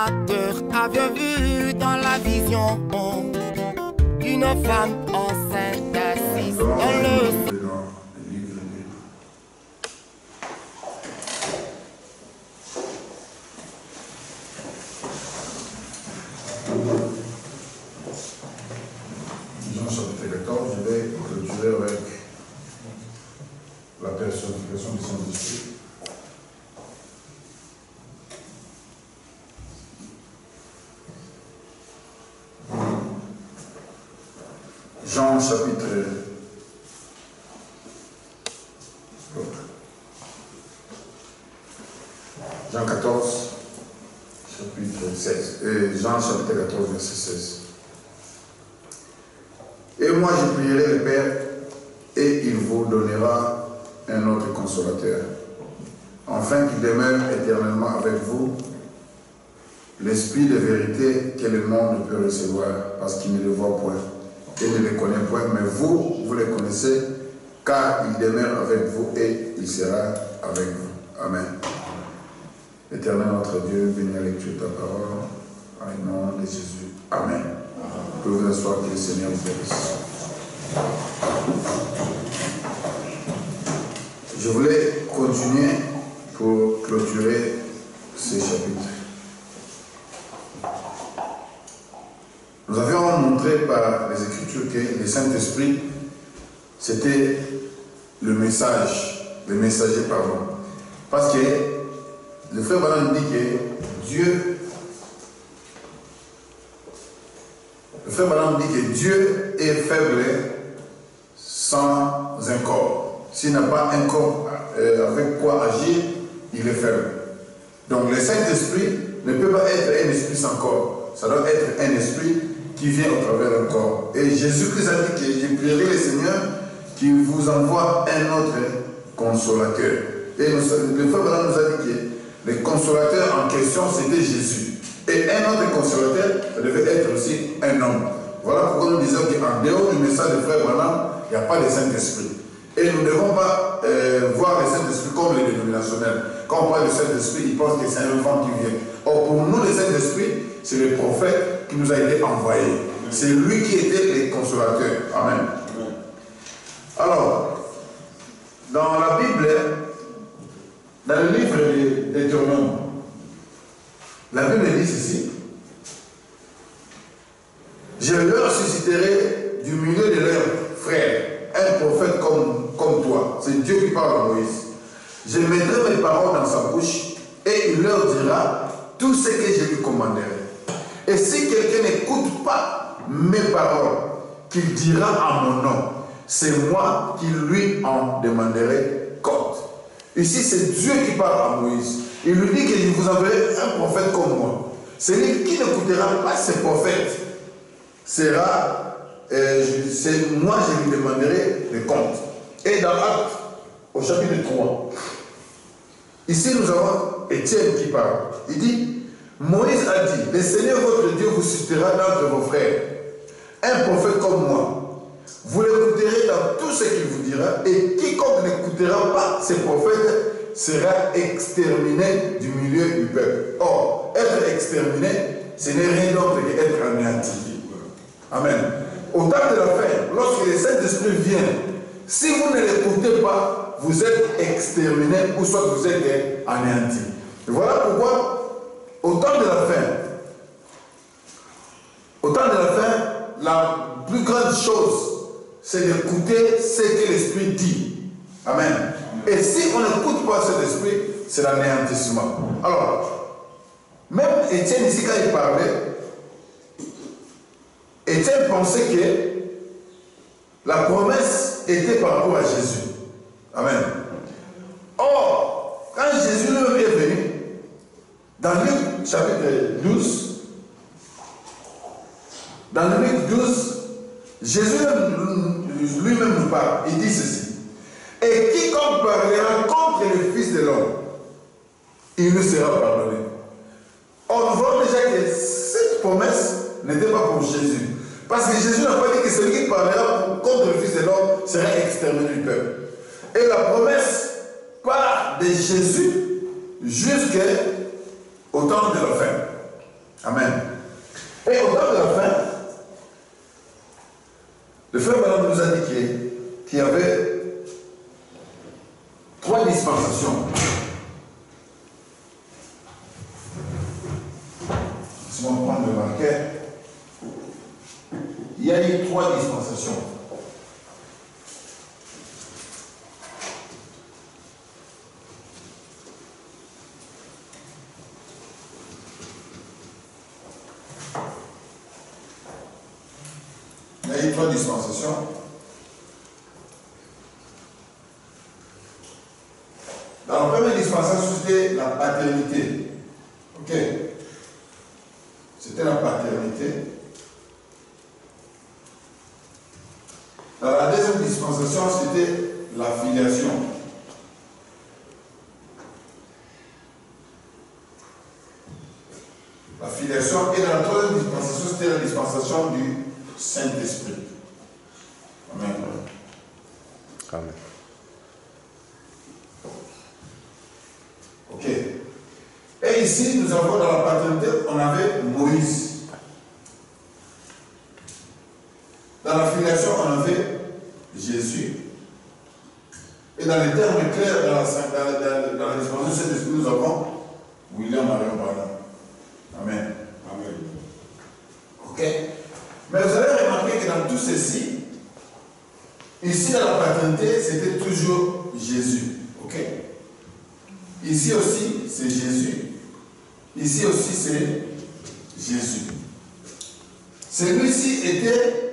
cœur avait vu dans la vision une femme enceinte assise dans le... Jean chapitre 14, je vais clôturer avec la personnification du Saint-Esprit. Jean chapitre Jean 14, chapitre 16. Jean chapitre 14, verset 16. Et moi je prierai le Père, et il vous donnera un autre consolateur, afin qu'il demeure éternellement avec vous, l'Esprit de vérité que le monde ne peut recevoir, parce qu'il ne le voit point et ne le connaît point, mais vous, vous le connaissez, car il demeure avec vous et il sera avec vous. Amen. Éternel notre Dieu, bénis la lecture de ta parole, au nom de Jésus. Amen. Vous pouvez vous asseoir, que le Seigneur vous bénisse. Je voulais continuer pour clôturer ce chapitre. Nous avions montré par les Écritures que le Saint-Esprit, c'était le messager, pardon. Parce que le frère Branham dit que Dieu est faible sans un corps. S'il n'a pas un corps avec quoi agir, il est faible. Donc le Saint-Esprit ne peut pas être un esprit sans corps. Ça doit être un esprit qui vient au travers d'un corps. Et Jésus-Christ a dit que je prierai le Seigneur qui vous envoie un autre consolateur. Et le frère Branham nous a dit que le consolateur en question, c'était Jésus. Et un autre consolateur, ça devait être aussi un homme. Voilà pourquoi nous disons qu'en dehors du message de frère Branham, il n'y a pas de Saint-Esprit. Et nous ne devons pas voir le Saint-Esprit comme les dénominationnels. Quand on parle du Saint-Esprit, ils pensent que c'est un enfant qui vient. Or, pour nous, le Saint-Esprit, c'est le prophète qui nous a été envoyé. C'est lui qui était le consolateur. Amen. Alors, dans la Bible, dans le livre de Deutéronome, la Bible dit ceci: je leur susciterai du milieu de leurs frères un prophète comme toi. C'est Dieu qui parle à Moïse. Je mettrai mes paroles dans sa bouche et il leur dira tout ce que je lui commanderai. Et si quelqu'un n'écoute pas mes paroles qu'il dira en mon nom, c'est moi qui lui en demanderai compte. Ici, c'est Dieu qui parle à Moïse. Il lui dit que je vous enverrai un prophète comme moi. Celui qui n'écoutera pas ce prophète sera, c'est moi je lui demanderai le compte. Et dans Actes, au chapitre 3, ici nous avons Étienne qui parle. Il dit, Moïse a dit, le Seigneur votre Dieu vous suscitera d'entre vos frères un prophète comme moi. Vous l'écouterez dans tout ce qu'il vous dira, et quiconque n'écoutera pas ce prophète sera exterminé du milieu du peuple. Or, être exterminé, ce n'est rien d'autre qu'être anéanti. Amen. Au temps de la fin, lorsque le Saint-Esprit vient, si vous ne l'écoutez pas, vous êtes exterminé ou soit vous êtes anéanti. Et voilà pourquoi, au temps de la fin, la plus grande chose, c'est d'écouter ce que l'Esprit dit. Amen. Et si on n'écoute pas cet esprit, c'est l'anéantissement. Alors, même Étienne ici, quand il parlait, Étienne pensait que la promesse était par rapport à Jésus. Amen. Or, quand Jésus lui-même est venu, dans Luc chapitre 12, Jésus lui-même nous parle. Il dit ceci: et quiconque parlera contre le Fils de l'homme, il lui sera pardonné. Or, nous voyons déjà que cette promesse n'était pas pour Jésus. Parce que Jésus n'a pas dit que celui qui parlera contre le Fils de l'homme sera exterminé du peuple. Et la promesse part de Jésus jusqu'au temps de la fin. Amen. Et au temps de la fin, le frère Branham nous a dit qu'il y avait 3 dispensations. Si on prend le marqueur, il y a eu 3 dispensations. Il y a eu 3 dispensations. Dans la première dispensation, c'était la paternité. Ok? C'était la paternité. Dans la deuxième dispensation, c'était la filiation. La filiation. Et dans la troisième dispensation, c'était la dispensation du Saint-Esprit. Amen. Amen. Ok. Et ici, nous avons dans la paternité, on avait Moïse. Dans la filiation, on avait Jésus. Et dans les termes clairs, dans la dispensation du Saint-Esprit, nous avons William Marion Branham. Amen. Amen. Ok. Mais vous allez remarquer que dans tout ceci, ici dans la paternité, c'était toujours Jésus. Ok. Ici aussi, c'est Jésus. Ici aussi, c'est Jésus. Celui-ci était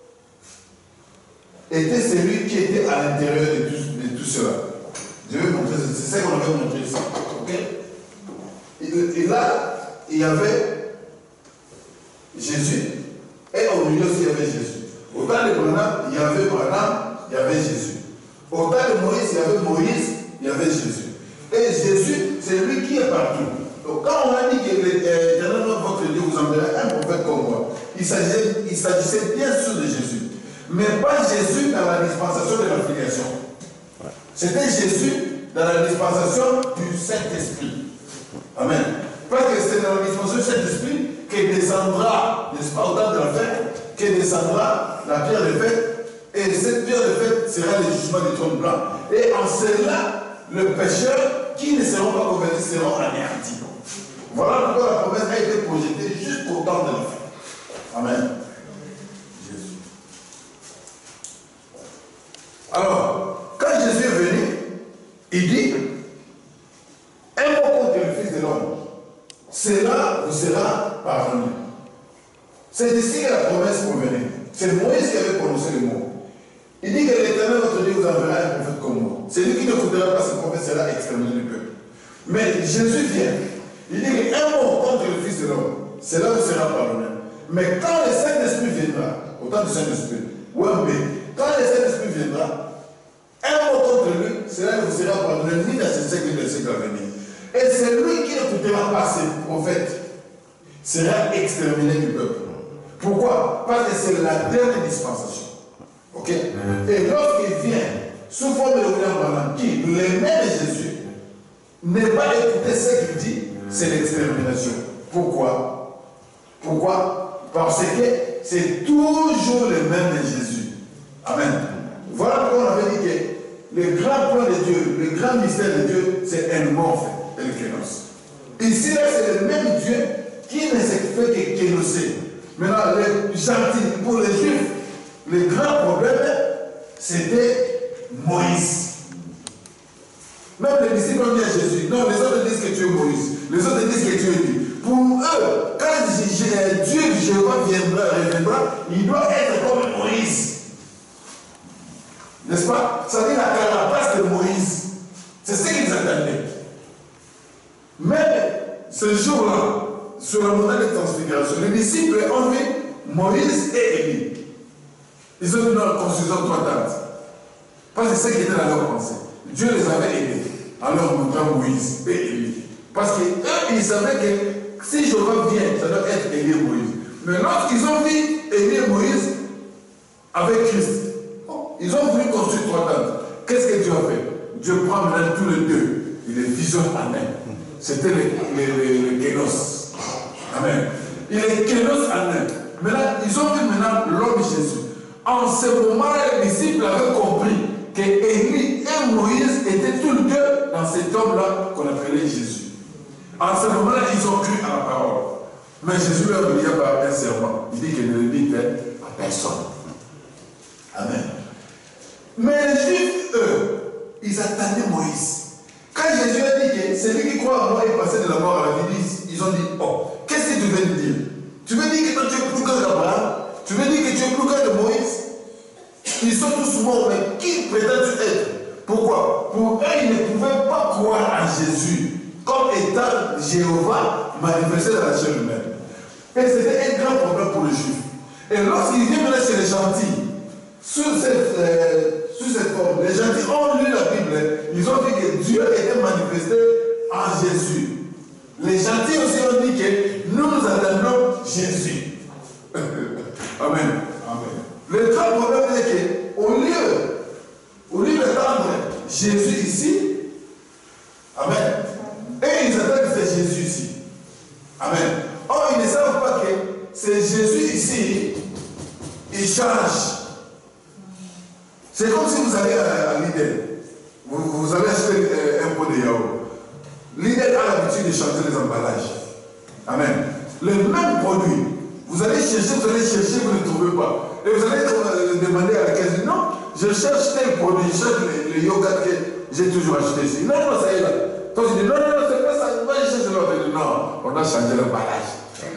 celui qui était à l'intérieur de tout cela. Je vais vous montrer, c'est ça qu'on avait montré ici. Ok? Et là, il y avait Jésus. Et au milieu aussi, il y avait Jésus. Au temps de Branham, il y avait Branham, il y avait Jésus. Au temps de Moïse, il y avait Moïse, il y avait Jésus. Et Jésus, c'est lui qui est partout. Donc quand on a dit que l'Éternel votre Dieu vous enverra un prophète comme moi, il s'agissait bien sûr de Jésus. Mais pas Jésus dans la dispensation de la filiation. C'était Jésus dans la dispensation du Saint-Esprit. Amen. Parce que c'est dans la dispensation du Saint-Esprit que descendra, n'est-ce pas, au temps de la fête, que descendra la pierre de fête. Et cette pierre de fête sera le jugement du trône blanc. Et en cela, le pécheur qui ne seront pas convertis seront anéantis. Voilà pourquoi la promesse a été projetée jusqu'au temps de la fin. Amen. Jésus. Alors, quand Jésus est venu, il dit un mot contre le Fils de l'homme. Cela vous sera pardonné. C'est d'ici que la promesse provenait. C'est Moïse qui avait prononcé le mot. Il dit que l'Éternel votre Dieu vous enverra un prophète comme moi. Celui qui ne écoutera pas ce prophète sera exterminé du peuple. Mais Jésus vient. Il dit qu'un mot contre le Fils de l'homme, cela vous sera pardonné. Mais quand le Saint-Esprit viendra, au temps du Saint-Esprit, ou un B, quand le Saint-Esprit viendra, un mot contre lui, cela ne vous sera pardonné ni dans ce siècle ni dans le siècle à venir. Et celui qui n'écoutera pas ce prophète sera exterminé du peuple. Pourquoi? Parce que c'est la dernière dispensation. Ok? Et lorsqu'il vient, sous forme de William Branham, qui l'aimait de Jésus, n'est pas écouter ce qu'il dit, c'est l'extermination. Pourquoi? Pourquoi? Parce que c'est toujours le même de Jésus. Amen. Voilà pourquoi on avait dit que le grand plan de Dieu, le grand mystère de Dieu, c'est un mort, le kénos. Ici, là, c'est le même Dieu qui ne s'est fait que kénoser. Maintenant, les gentils, pour les Juifs, le grand problème, c'était Moïse. Même les disciples ont dit à Jésus, non, les autres disent que tu es Moïse. Les autres disent que tu es lui. Pour eux, quand Dieu, Jéhovah reviendra, il doit être comme Moïse. N'est-ce pas? Ça dit la carapace de Moïse. C'est ce qu'ils attendaient. Mais ce jour-là, sur la montagne de transfiguration, les disciples ont vu Moïse et Élie. Ils ont dit non, construisons 3 tentes. Parce que c'est ce qui était dans leur pensée. Dieu les avait aidés en leur montrant Moïse et Élie. Parce qu'eux, ils savaient que si Jéhovah vient, ça doit être Élie et Moïse. Mais lorsqu'ils ont vu Élie et Moïse avec Christ, ils ont voulu construire 3 tentes. Qu'est-ce que Dieu a fait? Dieu prend maintenant tous les deux. Il les fusionne en un. C'était le kénos. Amen. Il est kénos en eux. Maintenant, ils ont vu maintenant l'homme Jésus. En ce moment-là, les disciples avaient compris que Élie et Moïse étaient tous les deux dans cet homme-là qu'on appelait Jésus. En ce moment-là, ils ont cru à la parole. Mais Jésus leur dit par un serment. Il dit qu'il ne le dit à personne. Amen. Mais les Juifs, eux, ils attendaient Moïse. Quand Jésus a dit que celui qui croit en moi est passé de la mort à la vie, ils ont dit, oh, qu'est-ce que tu veux nous dire? Tu veux dire que toi tu es plus grand qu'Abraham? Tu veux dire que tu es plus grand que Moïse? Ils sont tous morts, mais qui prétends-tu être? Pourquoi? Pour eux, ils ne pouvaient pas croire en Jésus comme étant Jéhovah manifesté dans la chair humaine. Et c'était un grand problème pour les Juifs. Et lorsqu'ils viennent maintenant chez les gentils, sous cette forme, les gentils ont lu la Bible, ils ont dit que Dieu était manifesté en Jésus. Les gentils aussi ont dit que nous attendons Jésus. Amen. Amen. Le grand problème est qu'au lieu d'attendre Jésus ici, amen, et ils attendent que c'est Jésus ici. Amen. Or, ils ne savent pas que c'est Jésus ici, il change. C'est comme si vous allez à Lidl. Vous allez acheter un pot de yaourt. Lidl a l'habitude de changer les emballages. Amen. Le même produit. Vous allez chercher, vous ne le trouvez pas. Et vous allez demander à la caisse, non, je cherche tel produit, je cherche le yoga que j'ai toujours acheté ici. Non, non, ça y est là. Toi, tu dis, non, non, c'est pas ça, va chercher l'autre. Non, on a changé l'emballage.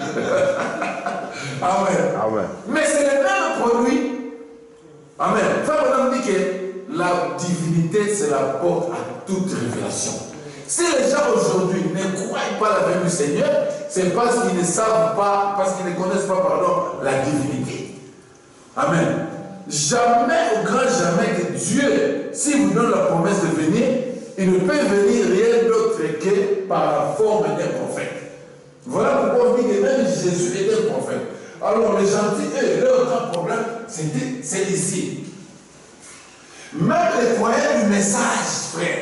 Amen. Amen. Mais c'est le même produit. Amen. Frère Madame dit que la divinité, c'est la porte à toute révélation. Si les gens aujourd'hui ne croient pas la venue du Seigneur, c'est parce qu'ils ne savent pas, parce qu'ils ne connaissent pas, pardon, la divinité. Amen. Jamais, au grand jamais, que Dieu, s'il vous donne la promesse de venir, il ne peut venir rien d'autre que par la forme d'un prophète. Voilà pourquoi on dit que même Jésus était un prophète. Alors les gentils, eux, leur grand problème, c'est ici. Même les croyants du message, frère,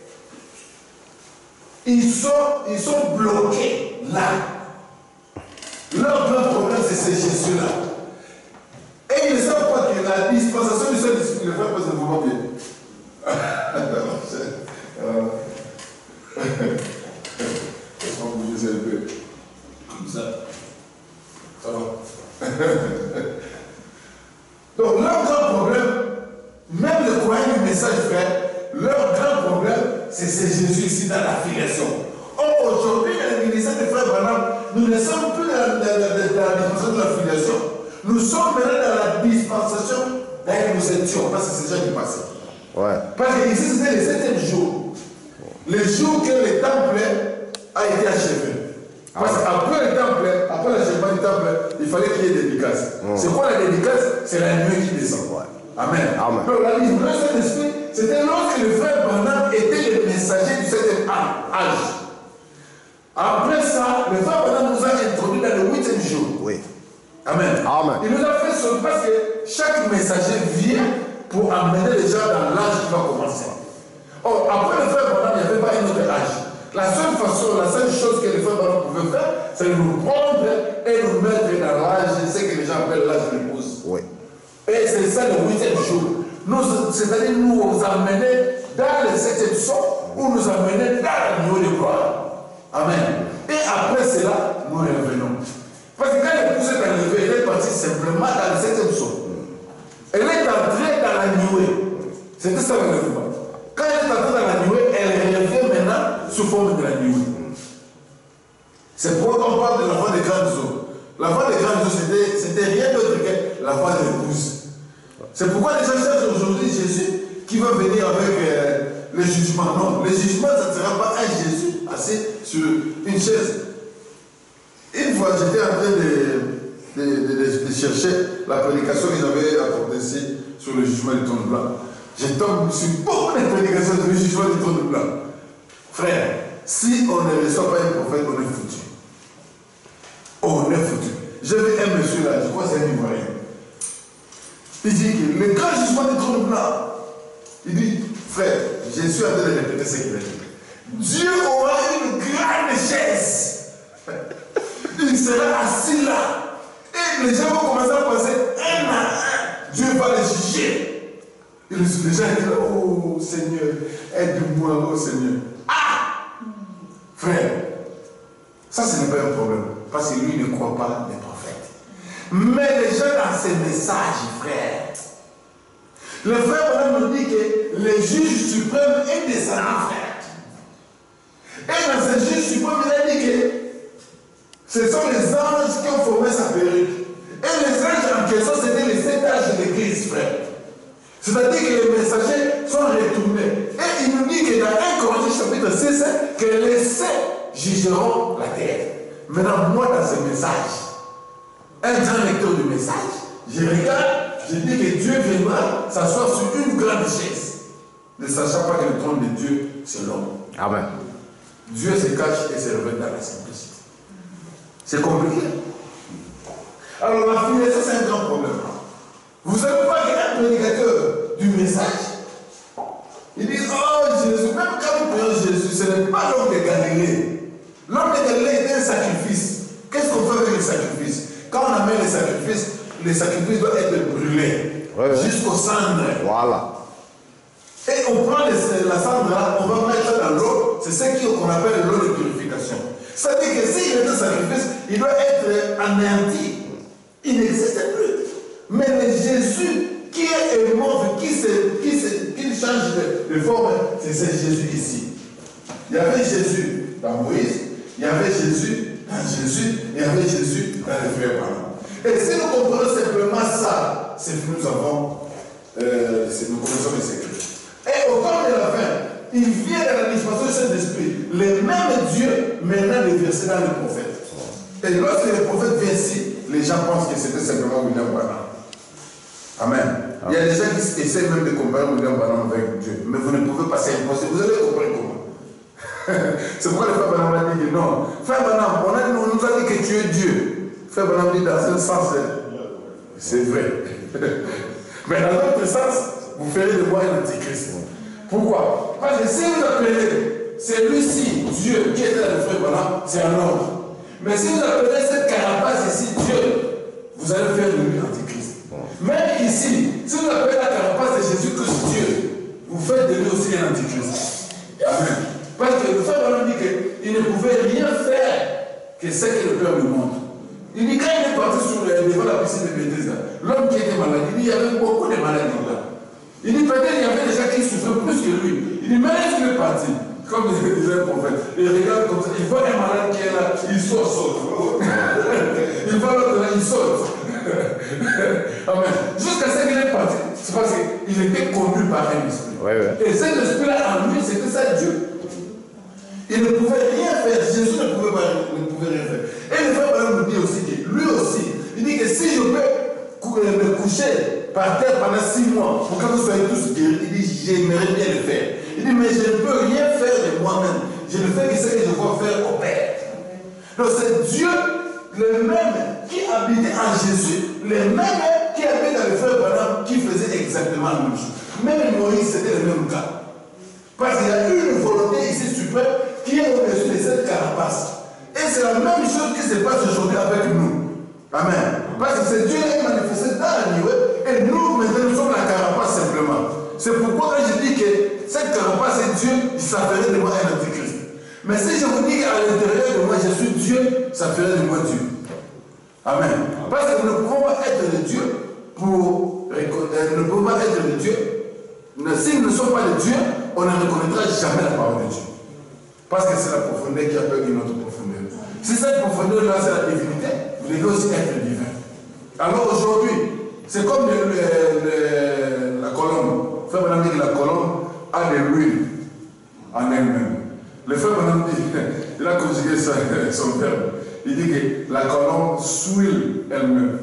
ils sont bloqués là. Leur grand problème, c'est ce Jésus-là. Et ils ne savent pas que la dispensation du Saint-Esprit, le frère, c'est vraiment bien. Laisse-moi bouger un peu. Comme ça. Ça va. Donc, leur grand problème, même le croyant du message, frère, leur grand problème, c'est Jésus ici dans la filiation. Or, aujourd'hui, dans le ministère des frères Branham, nous ne sommes plus dans la dispensation de la filiation. Nous sommes maintenant dans la dispensation dans laquelle nous étions, parce que c'est déjà du passé. Ouais. Parce que ici, c'était le 7e jour. Le jour que le temple a été achevé. Parce qu'après le temple, après l'achèvement du temple, il fallait qu'il y ait des dédicaces. C'est quoi la dédicace? C'est la nuée qui descend. Ouais. Amen. Amen. Donc la livraison de l'esprit, c'était lorsque le frère Branham était le messager du 7e âge. Après ça, le frère Branham nous a introduit dans le 8e jour. Oui. Amen. Amen. Il nous a fait ça parce que chaque messager vient pour amener les gens dans l'âge qui va commencer. Or, après le frère Branham, il n'y avait pas un autre âge. La seule façon, la seule chose que le frère Branham pouvait faire, c'est de nous prendre et nous mettre dans l'âge, ce que les gens appellent l'âge de l'épouse. Oui. Et c'est ça le 8e jour. C'est-à-dire nous amener dans le 7e son, ou nous amener dans la nuée de gloire. Amen. Et après cela, nous revenons. Parce que quand l'épouse est enlevée, elle est partie simplement dans le 7e son. Elle est entrée dans la nuée. C'était ça le mouvement. Quand elle est entrée dans la nuée, elle revient maintenant sous forme de la nuée. C'est pourquoi on parle de la voix des grandes eaux. La voix des grandes eaux, c'était rien d'autre que la voix de l'épouse. C'est pourquoi les gens cherchent aujourd'hui Jésus qui va venir avec le jugement. Non, le jugement, ça ne sera pas un Jésus assis sur une chaise. Une fois, j'étais en train de chercher la prédication que j'avais apportée ici sur le jugement du trône blanc. Je tombe sur beaucoup de prédications sur le jugement du trône blanc. Frère, si on ne reçoit pas un prophète, on est foutu. On est foutu. J'ai vu un monsieur là, je crois que c'est un Ivoirien. Il dit que le grand jugement du trône blanc, il dit, frère, je suis en train de répéter ce qu'il a dit. Dieu aura une grande chaise. Une seras assis là. Et les gens vont commencer à penser, un à un, Dieu va les juger. Et les gens disent, oh Seigneur, aide-moi, oh Seigneur. Ah! Frère, ça ce n'est pas un problème. Parce que lui ne croit pas les prophètes. Mais les gens dans ces messages, frère, le frère nous dit que le juge suprême est descendu, frère. Et dans ce juge suprême, il a dit que ce sont les anges qui ont formé sa perruque. Et les anges en question, c'était les 7 âges de l'église, frère. C'est-à-dire que les messagers sont retournés. Et il nous dit que dans 1 Corinthiens chapitre 6, que les saints jugeront la terre. Maintenant, moi, dans ce message, un grand lecteur du message, je regarde, je dis que Dieu viendra s'asseoir sur une grande chaise, ne sachant pas que le trône de Dieu, c'est l'homme. Amen. Dieu se cache et se révèle dans la simplicité. C'est compliqué. Alors la filiation, c'est un grand problème. Vous savez pas qu'il y a un prédicateur du message, il dit, oh Jésus, même quand nous prions Jésus, ce n'est pas l'homme de Galilée. L'homme de Galilée est un sacrifice. Qu'est-ce qu'on fait avec les sacrifices? Quand on amène les sacrifices doivent être brûlés jusqu'aux cendres. Voilà. Et on prend la cendre là, on va mettre dans l'eau, c'est ce qu'on appelle l'eau de purification. C'est-à-dire que s'il est un sacrifice, il doit être anéanti. Il n'existe plus. Mais le Jésus qui est mort, qui change de forme, c'est ce Jésus ici. Il y avait Jésus dans Moïse, il y avait Jésus dans Jésus, il y avait Jésus dans les frères Branham. Et si nous comprenons simplement ça, c'est que nous avons, nous connaissons les secrets. Et au temps de la fin, il vient dans la dispensation du Saint-Esprit, les mêmes dieux maintenant les verser dans les prophètes. Et lorsque les prophètes viennent ici, les gens pensent que c'était simplement William Branham. Amen. Il y a des gens qui essaient même de comparer William Branham avec Dieu. Mais vous ne pouvez pas, c'est impossible. Vous allez comprendre comment. C'est pourquoi le frère Branham a dit que non. Frère Branham, on nous a dit que tu es Dieu. Frère Branham dit dans un sens, c'est vrai. Mais dans l'autre sens, vous ferez de moi un antichrist. Pourquoi? Parce que si vous appelez celui-ci Dieu qui était dans le frère Branham, c'est un homme. Mais si vous appelez cette carapace ici Dieu, vous allez faire de lui antichrist. Même ici, si vous appelez la carapace de Jésus-Christ Dieu, vous faites de lui aussi un antichrist. Amen. Parce que le frère Branham dit qu'il ne pouvait rien faire que ce que le Père lui montre. Il dit quand il est parti devant la piscine de Bethesda, l'homme qui était malade, il dit il y avait beaucoup de maladies là. Il dit peut-être il y avait des gens qui souffraient plus que lui. Il dit mais est-ce qu'il est parti? Comme disait le prophète. Il regarde comme ça, il voit un malade qui est là, il saute. Il voit l'autre là, il saute. Amen. Jusqu'à ce qu'il est parti, c'est parce qu'il était conduit par un esprit. Et cet esprit-là en lui, c'était ça Dieu. Il ne pouvait rien faire. Jésus ne pouvait rien faire. Et le frère Branham nous dit aussi que lui aussi, il dit que si je peux me coucher par terre pendant 6 mois pour que vous soyez tous guéris, il dit j'aimerais bien le faire. Il dit mais je ne peux rien faire de moi-même. Je ne fais que ce que je dois faire au Père. Donc c'est Dieu le même qui habitait en Jésus, le même qui habitait dans le frère Branham qui faisait exactement la même chose. Même Moïse c'était le même cas. Parce qu'il y a une volonté ici suprême qui est au-dessus de cette carapace. Et c'est la même chose qui se passe aujourd'hui avec nous. Amen. Parce que c'est Dieu qui est manifesté dans la nuée et nous, maintenant, nous sommes la carapace simplement. C'est pourquoi quand je dis que cette carapace est Dieu, ça ferait de moi un antichrist. Mais si je vous dis qu'à l'intérieur de moi, je suis Dieu, ça ferait de moi Dieu. Amen. Parce que nous ne pouvons pas être de Dieu pour nous ne pouvons pas être de Dieu. Si nous ne sommes pas de Dieu, on ne reconnaîtra jamais la parole de Dieu. Parce que c'est la profondeur qui appelle une autre profondeur. Si cette profondeur-là, c'est la divinité, vous devez aussi être divin. Alors aujourd'hui, c'est comme la colombe. Frère Branham dit que la colombe a de l'huile en elle-même. Le frère Branham dit, il a conjugué son verbe. Il dit que la colombe s'huile elle-même.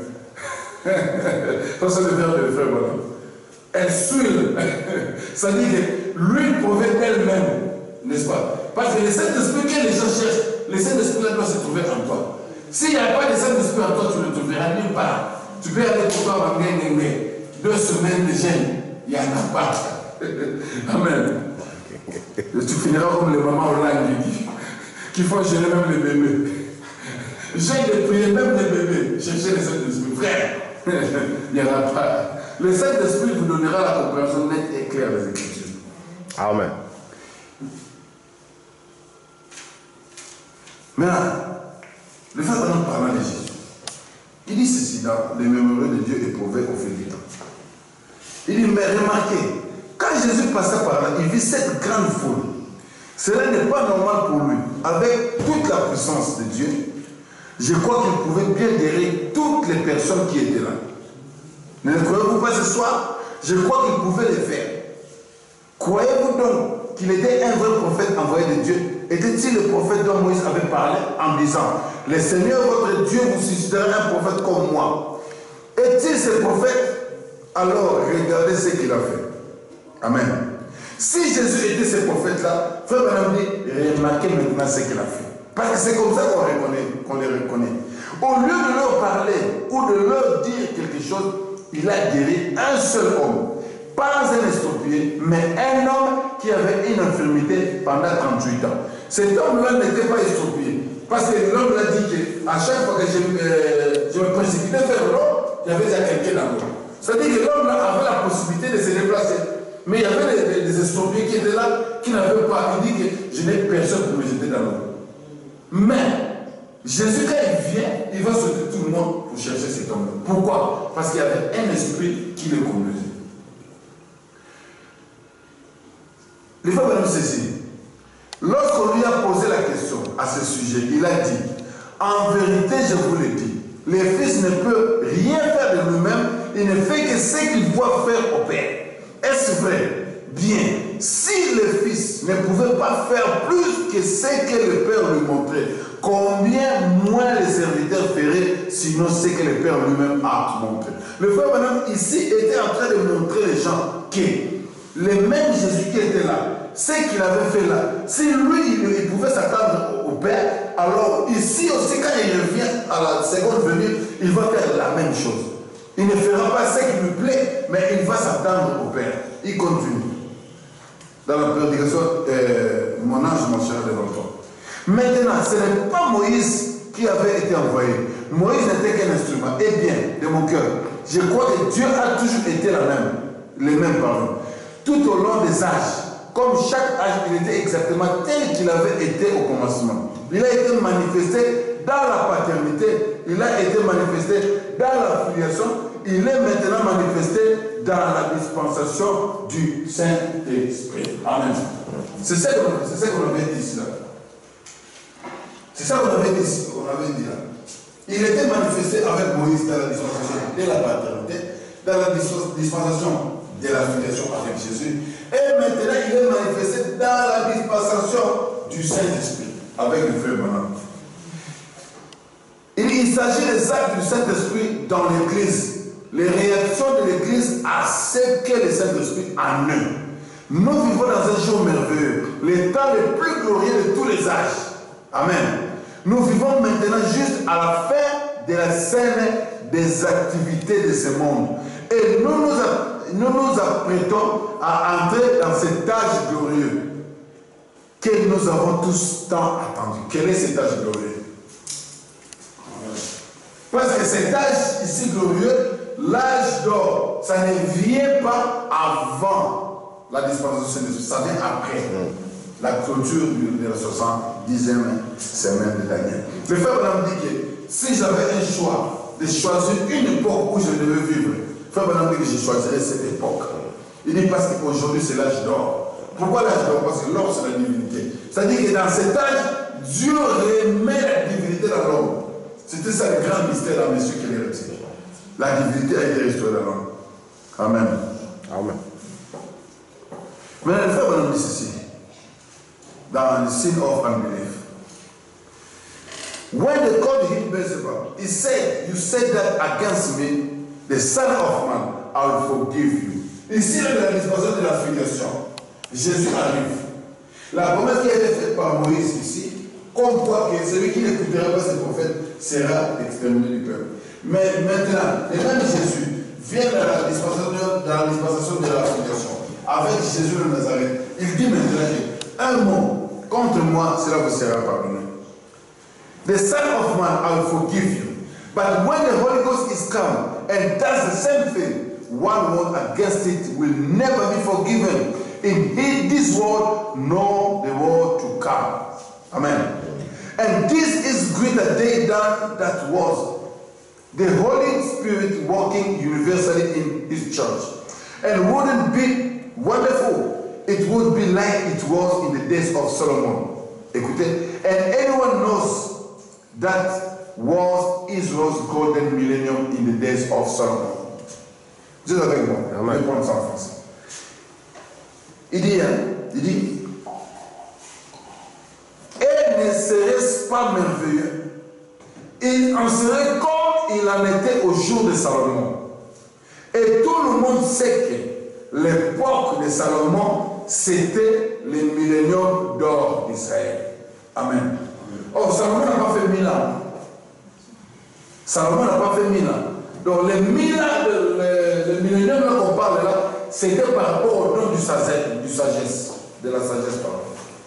Ça, c'est le verbe de frère Branham. Elle s'huile. Ça dit que l'huile provient d'elle-même, n'est-ce pas? Parce que le Saint-Esprit que les gens cherchent, le Saint-Esprit doit se trouver en toi. S'il n'y a pas de Saint-Esprit en toi, tu ne le trouveras nulle part. Tu peux aller pour toi en 2 semaines de jeûne, il n'y en a pas. Amen. Et tu finiras comme les mamans au langue qui font gêner même les bébés. J'ai de prier même les bébés. Cherchez le Saint-Esprit. Frère, il n'y en a pas. Le Saint-Esprit vous donnera la compréhension nette et claire des Écritures. Amen. Maintenant, le frère Branham parlant de Jésus, il dit ceci dans les mémoriaux de Dieu éprouvés au fil du temps. Il dit, mais remarquez, quand Jésus passait par là, il vit cette grande foule. Cela n'est pas normal pour lui. Avec toute la puissance de Dieu, je crois qu'il pouvait bien guérir toutes les personnes qui étaient là. Ne le croyez-vous pas ce soir? Je crois qu'il pouvait le faire. Croyez-vous donc qu'il était un vrai prophète envoyé de Dieu? Était-il le prophète dont Moïse avait parlé en disant, le Seigneur votre Dieu vous suscitera un prophète comme moi? Est-il ce prophète? Alors regardez ce qu'il a fait. Amen. Si Jésus était ce prophète-là, frère Branham dit, remarquez maintenant ce qu'il a fait. Parce que c'est comme ça qu'on les reconnaît. Au lieu de leur parler ou de leur dire quelque chose, il a guéri un seul homme. Pas un estropié, mais un homme qui avait une infirmité pendant 38 ans. Cet homme-là n'était pas estropié. Parce que l'homme l'a dit qu'à chaque fois que je me précipitais vers l'homme, il y avait déjà quelqu'un dans l'homme. C'est-à-dire que l'homme-là avait la possibilité de se déplacer. Mais il y avait des estropiés qui étaient là, qui n'avaient pas. Il dit que je n'ai personne pour me jeter dans l'eau. Mais Jésus, quand il vient, il va sauter tout le monde pour chercher cet homme. Pourquoi? Parce qu'il y avait un esprit qui le conduisait. Les frères Branham ceci. Lorsqu'on lui a posé la question à ce sujet, il a dit, en vérité, je vous le dis, le Fils ne peut rien faire de lui-même, il ne fait que ce qu'il doit faire au Père. Est-ce vrai? Bien. Si le Fils ne pouvait pas faire plus que ce que le Père lui montrait, combien moins les serviteurs feraient sinon ce que le Père lui-même a montré? Le frère Branham ici était en train de montrer les gens que le même Jésus qui était là, ce qu'il avait fait là, si lui il pouvait s'attendre au Père, alors ici aussi quand il revient à la seconde venue, il va faire la même chose. Il ne fera pas ce qui lui plaît, mais il va s'attendre au Père. Il continue. Dans la prédication, mon ange marchera devant toi. Maintenant, ce n'est pas Moïse qui avait été envoyé. Moïse n'était qu'un instrument. Eh bien, de mon cœur, je crois que Dieu a toujours été le même pardon. Tout au long des âges, comme chaque âge, il était exactement tel qu'il avait été au commencement. Il a été manifesté dans la paternité, il a été manifesté dans la filiation, il est maintenant manifesté dans la dispensation du Saint-Esprit. Amen. C'est ça qu'on avait dit ici là. C'est ça qu'on avait dit là. Il était manifesté avec Moïse dans la dispensation de la paternité, dans la dispensation de la filiation avec Jésus. Et maintenant, il est manifesté dans la dispensation du Saint-Esprit avec le frère Branham. Il s'agit des actes du Saint-Esprit dans l'Église. Les réactions de l'Église à ce que le Saint-Esprit en eux. Nous vivons dans un jour merveilleux, le temps le plus glorieux de tous les âges. Amen. Nous vivons maintenant juste à la fin de la scène des activités de ce monde. Et nous nous apprêtons à entrer dans cet âge glorieux que nous avons tous tant attendu. Quel est cet âge glorieux? Parce que cet âge ici glorieux, l'âge d'or, ça ne vient pas avant la dispensation de Jésus, ça vient après la clôture de la 70e semaine de Daniel. Le frère Branham dit que si j'avais un choix de choisir une époque où je devais vivre, le frère Branham dit que je choisirais cette époque. Il dit parce qu'aujourd'hui c'est l'âge d'or. Pourquoi l'âge d'or? Parce que l'or c'est la divinité. C'est-à-dire que dans cet âge, Dieu remet la divinité dans l'homme. C'était ça le grand mystère dans Monsieur qu'il est retiré. La divinité a été restaurée dans l'homme. Amen. Amen. Mais le frère Branham dit ceci. Dans the Sin of Unbelief. When they called him Beelzebub, he said, you said that against me, the Son of Man, I will forgive you. Ici, la dispensation de la filiation. Jésus arrive. La promesse qui a été faite par Moïse ici, comme quoi que celui qui n'écoutera pas ce prophète sera exterminé du peuple. Mais maintenant, le même Jésus vient dans la dispensation de la filiation. Avec Jésus de Nazareth, il dit maintenant un mot contre moi, cela vous sera pardonné. The Son of Man, I will forgive you. But when the Holy Ghost is come and does the same thing, one word against it will never be forgiven in this world nor the world to come. Amen. And this is greater day than that was the Holy Spirit working universally in His church. And wouldn't be wonderful? It would be like it was in the days of Solomon. Écoutez, and anyone knows that was Israel's golden millennium in the days of Solomon. Juste avec moi, je vais prendre ça en français. Il dit, et ne serait-ce pas merveilleux? Il en serait comme il en était au jour de Salomon. Et tout le monde sait que l'époque de Salomon, c'était le millénium d'or d'Israël. Amen. Oh, Salomon n'a pas fait 1000 ans. Salomon n'a pas fait 1000 ans. Donc, les 1000 ans, le millénium qu'on parle là, c'était par rapport au don de la sagesse, pardon.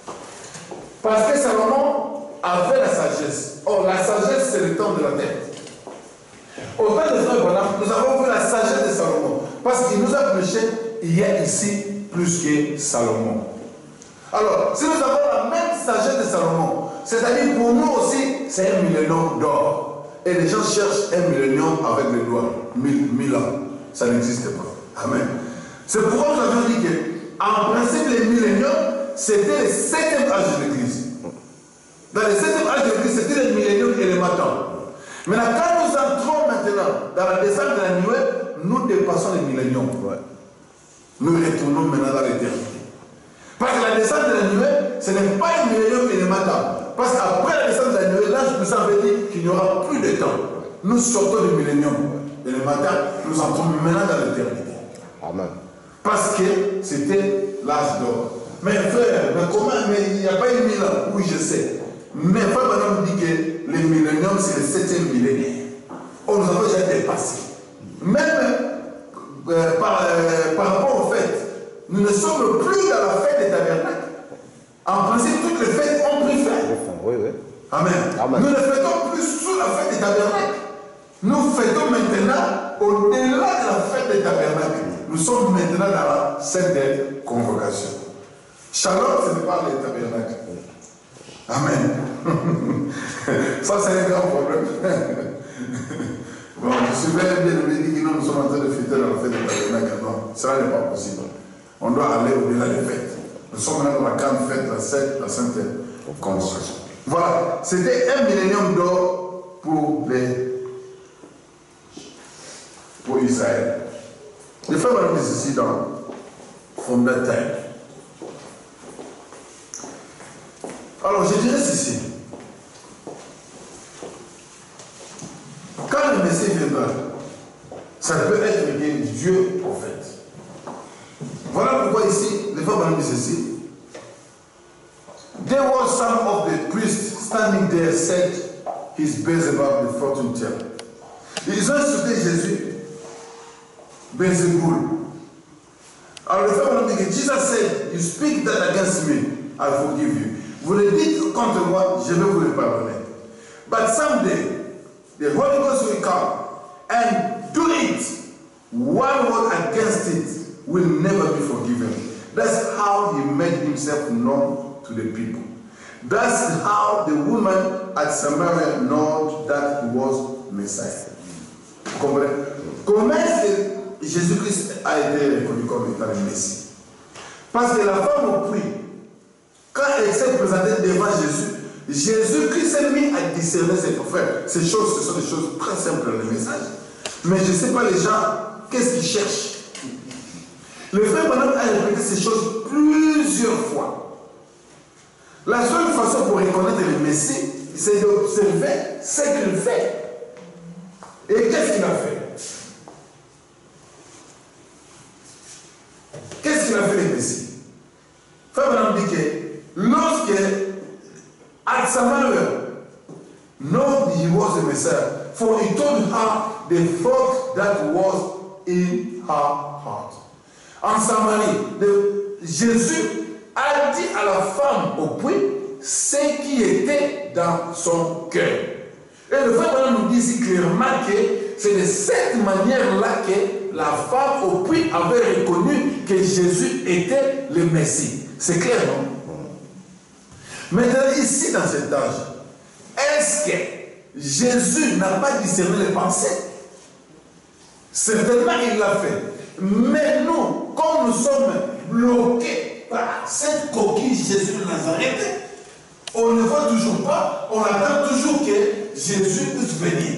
Parce que Salomon avait la sagesse. Or, la sagesse, c'est le temps de la tête. Au temps de Salomon, nous avons vu la sagesse de Salomon. Parce qu'il nous a prêché, il y a ici plus que Salomon. Alors, si nous avons la même sagesse de Salomon, c'est-à-dire pour nous aussi, c'est un millénium d'or. Et les gens cherchent un millénium avec les doigts. 1000 ans. Ça n'existe pas. Amen. C'est pourquoi nous avons dit que, en principe, les milléniums, c'était le 7e âge de l'Église. Dans le 7e âge de l'Église, c'était le millénium élémentaire. Maintenant, quand nous entrons maintenant dans la descente de la nuée, nous dépassons les milléniums. Nous retournons maintenant dans l'éternité. Parce que la descente de la nuée, ce n'est pas un millénium élémentaire. Parce qu'après la descente de la nuée, l'ange puissant veut dire qu'il n'y aura plus de temps. Nous sortons du millénium élémentaire, nous entrons maintenant dans l'éternité. Amen. Parce que c'était l'âge d'or. Mais frère, mais comment? Mais il n'y a pas eu 1000 ans. Oui, je sais. Mais frère, maintenant, nous dit que le millénium, c'est le 7e millénaire. Oh, nous avons déjà dépassé. Même par rapport au fait, nous ne sommes plus dans la fête des tabernacles. En principe, toutes les fêtes ont pris fin. Oui, oui. Amen. Amen. Nous ne fêtons plus sous la fête des tabernacles. Nous fêtons maintenant au-delà de la fête des tabernacles. Nous sommes maintenant dans la scène des convocations. Shalom, ce n'est pas les tabernacles. Amen. Ça, c'est un grand problème. Bon, je suis bien aimé dit que nous sommes en train de fêter dans la fête des tabernacles. Non, cela n'est pas possible. On doit aller au-delà des fêtes. Nous sommes maintenant dans la grande fête, la sainte convocation. Voilà, c'était un millénium d'or pour Israël. Les frères m'ont dit ceci dans From That Time. Alors, je dirais ceci. Quand le Messie viendra, ça peut être que Dieu prophète. Voilà pourquoi ici, les frères m'ont dit ceci. There was some of the priests standing there said he's Beelzebub the fortune teller. Ils ont insulté Jésus, Beelzebul. Alors les frères m'ont dit que Jesus said, you speak that against me, I'll forgive you. Vous le dites contre moi, je vais vous le pardonner. But someday, the Holy Ghost will come and do it. One word against it will never be forgiven. That's how he made himself known to the people. That's how the woman at Samaria knew that he was Messiah. Comment est-ce que Jésus-Christ a été reconnu comme étant le Messie? Parce que la femme au puits, quand elle s'est présentée devant Jésus, Jésus-Christ s'est mis à discerner ses frères. Ces choses, ce sont des choses très simples dans le message. Mais je ne sais pas les gens, qu'est-ce qu'ils cherchent? Le frère Branham a répété ces choses plusieurs fois. La seule façon pour reconnaître le Messie, c'est d'observer ce qu'il fait. Et qu'est-ce qu'il a fait? Qu'est-ce qu'il a fait le Messie? Frère Branham dit que lorsque at Samaria know he was the Messiah, for he told her the thought that was in her heart. En Samarie, Jésus a dit à la femme au puits ce qui était dans son cœur. Et le frère nous dit ici clairement que c'est de cette manière-là que la femme au puits avait reconnu que Jésus était le Messie. C'est clair, non? Maintenant, ici, dans cet âge, est-ce que Jésus n'a pas discerné les pensées? Certainement, il l'a fait. Mais nous, comme nous sommes bloqués par cette coquille Jésus de Nazareth, on ne voit toujours pas, on attend toujours que Jésus puisse venir.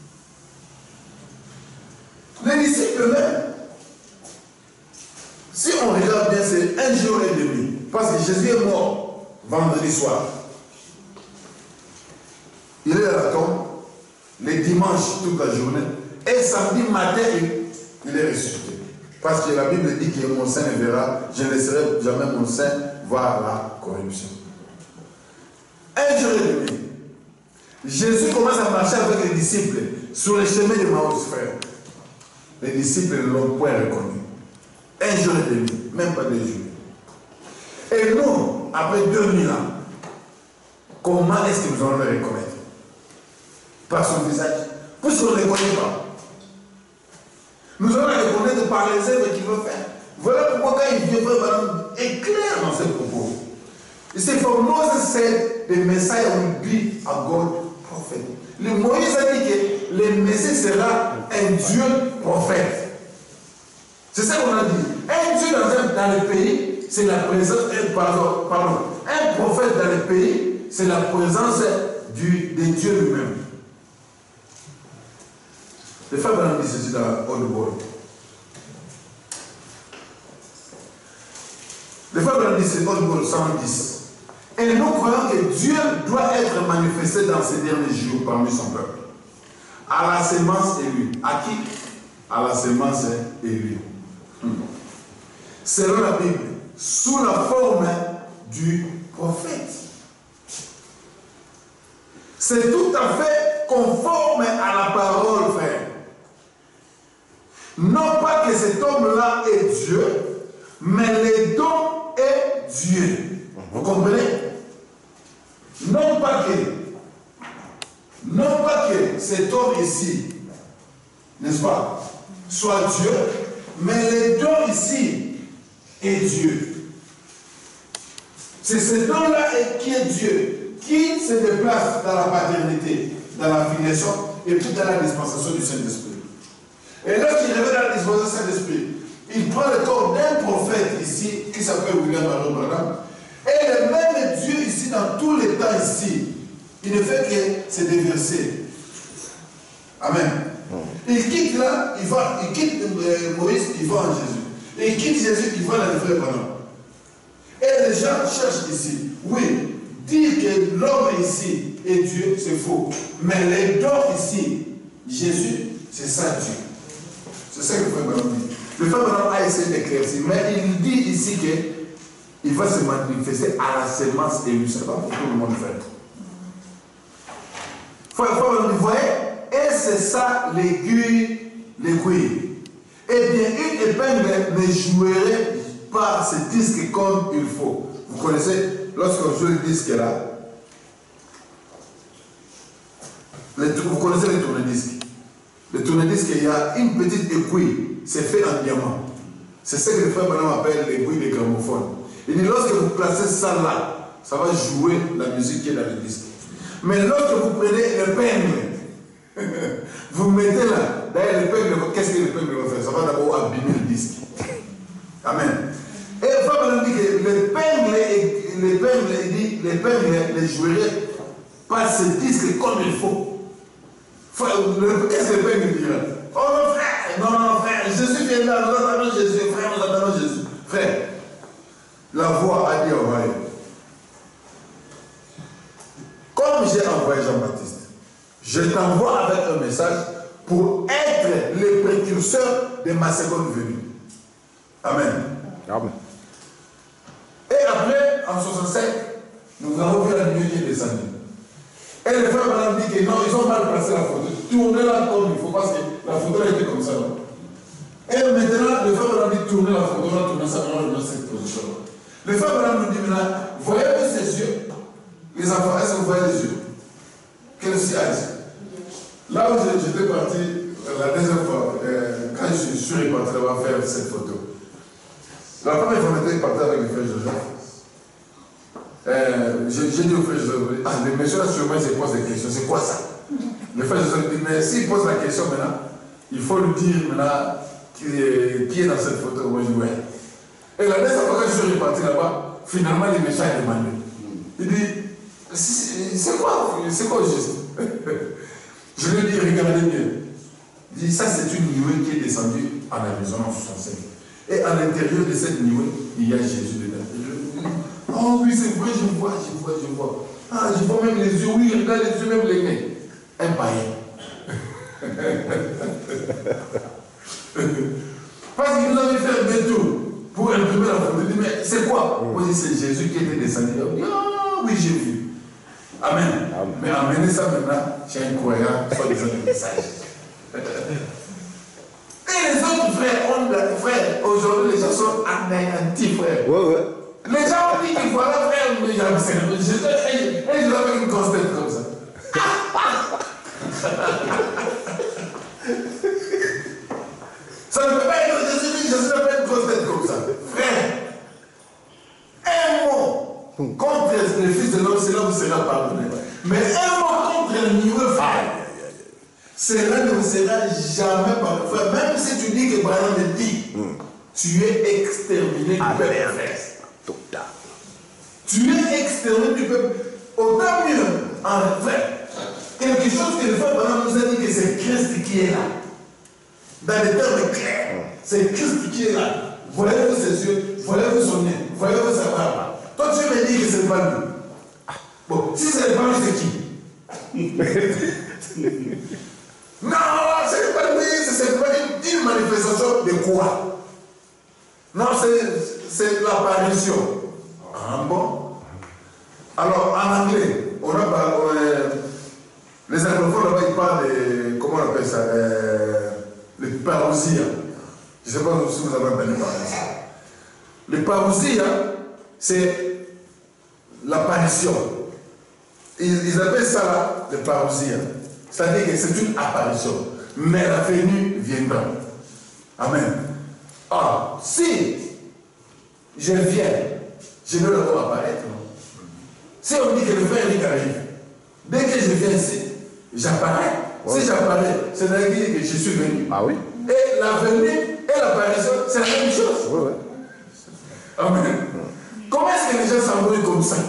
Les disciples eux-mêmes, si on regarde bien, c'est 1 jour et demi. Parce que Jésus est mort vendredi soir. Il est à la tombe, les dimanches toute la journée, et samedi matin, il est ressuscité. Parce que la Bible dit que mon sein ne verra, je ne laisserai jamais mon sein voir la corruption. 1 jour et demi. Jésus commence à marcher avec les disciples sur le chemin de Maïs, frère. Les disciples ne l'ont point reconnu. 1 jour et demi, même pas 2 jours. Et nous, après 2000 ans, comment est-ce que nous allons le reconnaître? Par son visage. Puisqu'on ne le connaît pas. Nous allons le reconnaître par les œuvres qu'il veut faire. Voilà pourquoi quand il vient, est clair dans ses propos. Il dit, for Moses said, the Messiah will be a God prophet. Le Moïse a dit que le Messie sera un Dieu prophète. C'est ça qu'on a dit. Un Dieu dans le pays, c'est la présence, un prophète dans le pays, c'est la présence de Dieu lui-même. Le frère Branham dit ceci dans Old World. Le frère Branham dit ceci dans Old World 110. Et nous croyons que Dieu doit être manifesté dans ces derniers jours parmi son peuple. À la sémence élue. À qui? À la sémence élue. Selon la Bible, sous la forme du prophète. C'est tout à fait conforme à la parole, frère. Non pas que cet homme-là est Dieu, mais le don est Dieu. Vous comprenez? Non pas que cet homme ici, n'est-ce pas, soit Dieu, mais le don ici est Dieu. C'est ce don-là qui est Dieu, qui se déplace dans la paternité, dans la filiation, et puis dans la dispensation du Saint-Esprit. Et lorsqu'il revient dans la dispensation du Saint-Esprit, il prend le corps d'un prophète ici, qui s'appelle William Branham, et le même Dieu ici, dans tous les temps ici, il ne fait que se déverser. Amen. Il quitte là, il quitte Moïse, il va en Jésus. Et il quitte Jésus, il va dans le frère Branham. Et les gens cherchent ici. Oui, dire que l'homme ici est Dieu, c'est faux. Mais les dons ici, Jésus, c'est ça Dieu. C'est ça que le frère Branham dit. Le frère Branham a essayé d'éclaircir, mais il dit ici qu'il va se manifester à la sémence élue. Ce n'est pas pour tout le monde faire. Vous voyez, et c'est ça l'aiguille. Eh bien, une épingle ne jouerait pas ce disque comme il faut. Vous connaissez, lorsqu'on joue le disque là, vous connaissez le tourne-disque. Le tourne-disque, il y a une petite aiguille, c'est fait en diamant. C'est ce que le frère Branham appelle l'aiguille de gramophone. Il dit, lorsque vous placez ça là, ça va jouer la musique qui est dans le disque. Mais lorsque vous prenez l'épingle, vous mettez là, d'ailleurs l'épingle, qu'est-ce que l'épingle va faire? Ça va d'abord abîmer le disque. Amen. Et le frère Branham dit que l'épingle ne jouerait pas ce disque comme il faut. Qu'est-ce que l'épingle dira? Oh non frère, non frère, Jésus vient là, nous attendons Jésus, frère, nous attendons Jésus. Frère, la voix a dit envoyé. Comme j'ai envoyé Jean-Baptiste, je t'envoie avec un message pour être le précurseur de ma seconde venue. Amen. Amen. Et après, en 67, nous avons vu la nuit qui est descendue. Et les frères Branham dit que non, ils ont mal placé la photo. Tournez-la comme il faut, parce que la photo était comme ça. Et maintenant, le frère Branham dit tournez la photo, là, tournez ça, dans cette position. Le frère Branham nous dit maintenant, voyez-vous ces yeux? Les enfants, est-ce que vous voyez les yeux? Quel aussi a dit? Là où j'étais parti la deuxième fois, quand je suis reparti là-bas faire cette photo, la première fois que j'étais parti avec le frère Joseph, j'ai dit au frère Joseph, les messieurs là sûrement ils se posent des questions, c'est quoi ça? Le frère Joseph dit, mais s'il pose la question maintenant, il faut lui dire maintenant qui est dans cette photo. Moi je dis, ouais. Et la deuxième fois que je suis reparti là-bas, finalement les méchants ils demandent. Il dit, c'est quoi au juste? Je lui ai dit, regardez bien. Il dit, ça c'est une nuée qui est descendue en Arizona en 65. Et à l'intérieur de cette nuée, il y a Jésus dedans. Et je lui dis, oh oui, c'est vrai, je vois. Ah, je vois même les yeux, oui, regarde les yeux, même les nez. Un païen. Parce qu'il nous avait fait un détour pour imprimer la photo. Il dit, mais c'est quoi? Moi, je dis, c'est Jésus qui était descendu. Il dit, ah oui, j'ai vu. Amen. Mais amenez ça maintenant chez un croyant, soit des autres messages. Et les autres frères, aujourd'hui, les gens sont anéantis, frère. Ouais. Les gens ont dit qu'il faut aller faire le Jésus. Et je leur fais une constate comme ça. Ça ne peut pas être Jésus, je ne fais pas une constate comme ça. Frère, un mot contre le Fils de l'homme, cela vous sera pardonné. Mais un mot contre le niveau, frère, cela ne vous sera jamais pardonné. Même si tu dis que Branham dit, tu es exterminé du peuple, frère. Tu es exterminé du peuple. Autant mieux, en fait, quelque chose que le frère Branham nous a dit que c'est Christ qui est là. Dans les termes clairs, c'est Christ qui est là. Voyez-vous ses yeux, voyez-vous son nez, voyez-vous sa barbe. Toi, tu me dis que c'est pas lui. Bon, si c'est pas lui, c'est qui? Non, c'est pas lui, c'est pas une manifestation de quoi? Non, c'est l'apparition. Ah bon? Alors, en anglais, on a les anglophones là-bas, ils parlent de, comment on appelle ça? Les parousia. Je ne sais pas si vous avez entendu parler de ça. Les parousia, c'est l'apparition. Ils appellent ça là, les parousia. C'est-à-dire que c'est une apparition. Mais la venue viendra. Amen. Ah, si je viens, je vais le voir apparaître. Si on dit que le frère Eric arrive, dès que je viens ici, j'apparais. Ouais. Si j'apparais, c'est-à-dire que je suis venu. Ah oui. Et la venue et l'apparition, c'est la même chose. Oui. Amen. Comment est-ce que les gens s'embrouillent comme ça?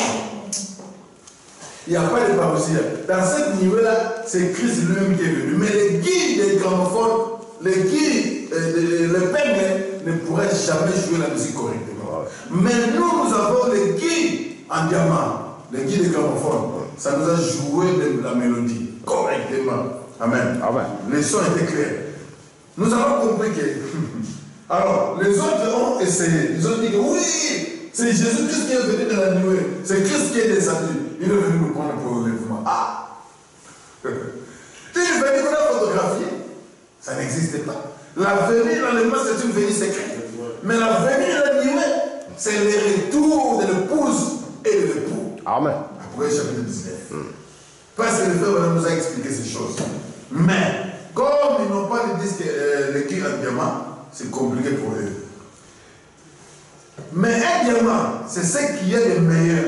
Il n'y a pas de parousia. Dans cette niveau-là, c'est Christ lui-même qui est venu. Mais les guides des gramophones, les guides, les pègres ne pourraient jamais jouer la musique correctement. Mais nous avons les guides en diamant, les guides des gramophones. Ça nous a joué de la mélodie correctement. Amen. Les sons étaient clairs. Nous avons compris que. Alors, les autres ont essayé. Ils ont dit que oui, c'est Jésus-Christ qui est venu de la nuée. C'est Christ qui est descendu. Il est venu nous prendre pour le lèvement. Ah! Il est venu pour la photographier. Ça n'existait pas. La venue dans les mains, c'est une venue secrète. Mais la venue de la nuée, c'est le retour de l'épouse et de l'époux. Amen. Après, chapitre 19. Parce que le frère nous a expliqué ces choses. Mais, comme ils n'ont pas de disque, le qui en diamant, c'est compliqué pour eux. Mais un diamant, c'est ce qui est le meilleur.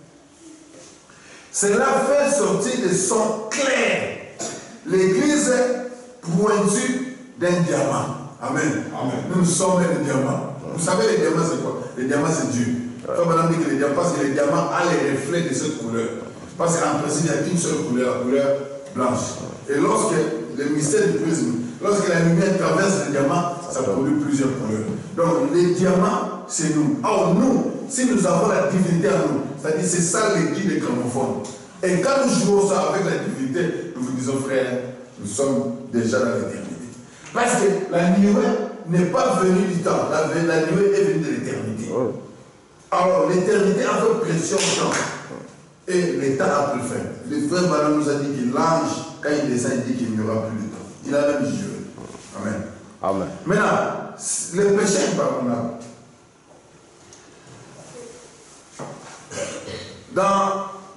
Cela fait sortir des sons clairs. L'église pointue d'un diamant. Amen. Nous sommes des diamants. Vous savez, les diamants, c'est quoi? Les diamants, c'est Dieu. Comme dit que les diamants, parce que les diamants ont les reflets de cette couleur. Parce qu'en principe, il n'y a qu'une seule couleur, la couleur blanche. Et lorsque le mystère du prisme, lorsque la lumière traverse le diamant, ça produit plusieurs couleurs. Donc, les diamants, c'est nous. Or, nous, si nous avons la divinité en nous, c'est-à-dire c'est ça les guides des gramophones. Et quand nous jouons ça avec la divinité, nous vous disons, frère, nous sommes déjà dans l'éternité. Parce que la nuée n'est pas venue du temps. La nuée est venue de l'éternité. Alors, l'éternité a fait pression au temps. Et l'état a pris fin. Le frère Branham nous a dit que l'ange, quand il descend, il dit qu'il n'y aura plus de temps. Il a même juré. Amen. Maintenant, le péché impardonnable. Dans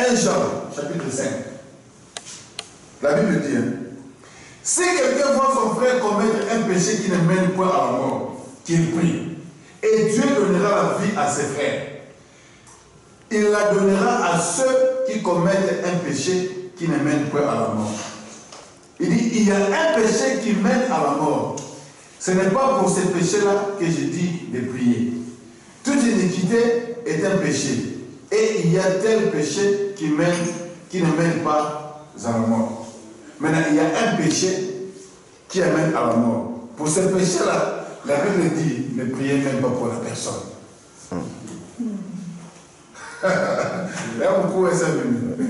1 Jean, chapitre 5. La Bible dit, hein, si quelqu'un voit son frère commettre un péché qui ne mène point à la mort, qu'il prie, et Dieu donnera la vie à ses frères. Il la donnera à ceux qui commettent un péché qui ne mène point à la mort. Il dit, il y a un péché qui mène à la mort. Ce n'est pas pour ces péchés-là que je dis de prier. Toute iniquité est un péché. Et il y a tel péché qui ne mène pas à la mort. Maintenant, il y a un péché qui amène à la mort. Pour ce péché-là, la Bible dit, ne priez même pas pour la personne. Là, beaucoup est venu.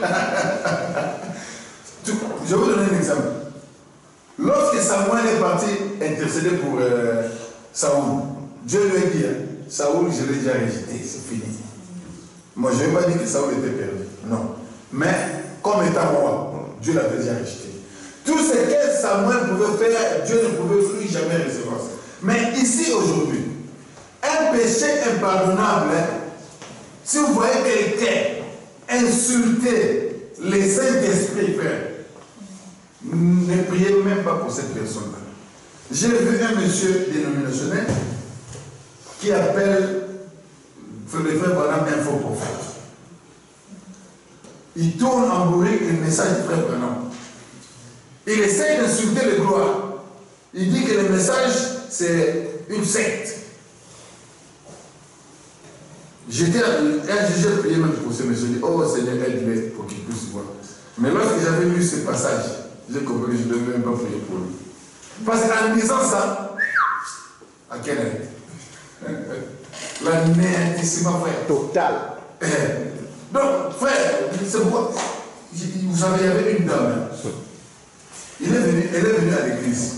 Je vais vous donner un exemple. Lorsque Samuel est parti intercéder pour Saoul, Dieu lui a dit, Saoul, je l'ai déjà rejeté, c'est fini. Moi, je ne vais pas dire que Saoul était perdu. Non. Mais, comme étant roi, Dieu l'avait déjà rejeté. Tout ce que Samuel pouvait faire, Dieu ne pouvait plus jamais recevoir ça. Mais ici, aujourd'hui, un péché impardonnable, si vous voyez quelqu'un insulter les Saint-Esprit, frère, ne priez même pas pour cette personne-là. J'ai vu un monsieur dénominationnel qui appelle le frère Branham un faux prophète. Il tourne en bourrique le message du frère Branham. Il essaie d'insulter les gloires. Il dit que le message, c'est une secte. J'ai prié même pour ce monsieur. J'ai dit, oh Seigneur, aide-les pour qu'il puisse voir. Mais lorsque j'avais lu ce passage, j'ai compris que je ne devais même pas prier pour lui. Parce qu'en disant ça, à quelle heure? La néantissement, frère. Total. Donc, frère, c'est pourquoi, vous savez, il y avait une dame. Elle est venue à l'église.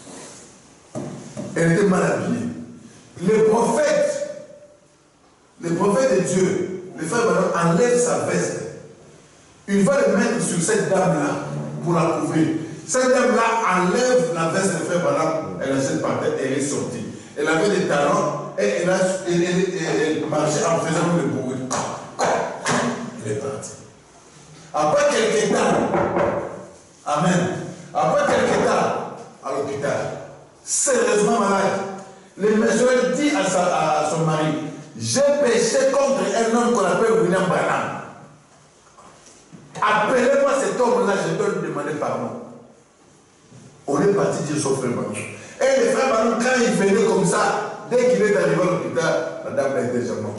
Elle était mal habillée. Le prophète de Dieu, le frère Branham, enlève sa veste. Il va le mettre sur cette dame-là pour la couvrir. Cette dame-là enlève la veste du frère Branham, elle la jette par terre et elle est sortie. Elle avait des talons et elle marchait en faisant le bruit. Elle est partie. Après quelques temps, amen. Après quelques temps, à l'hôpital, sérieusement malade, le monsieur dit à son mari, j'ai péché contre un homme qu'on appelle William Branham. Appelez-moi cet homme-là, je dois lui demander pardon. On est parti dire son frère Branham. Et le frère Branham, quand il venait comme ça, dès qu'il est arrivé à l'hôpital, la dame a été déjà morte.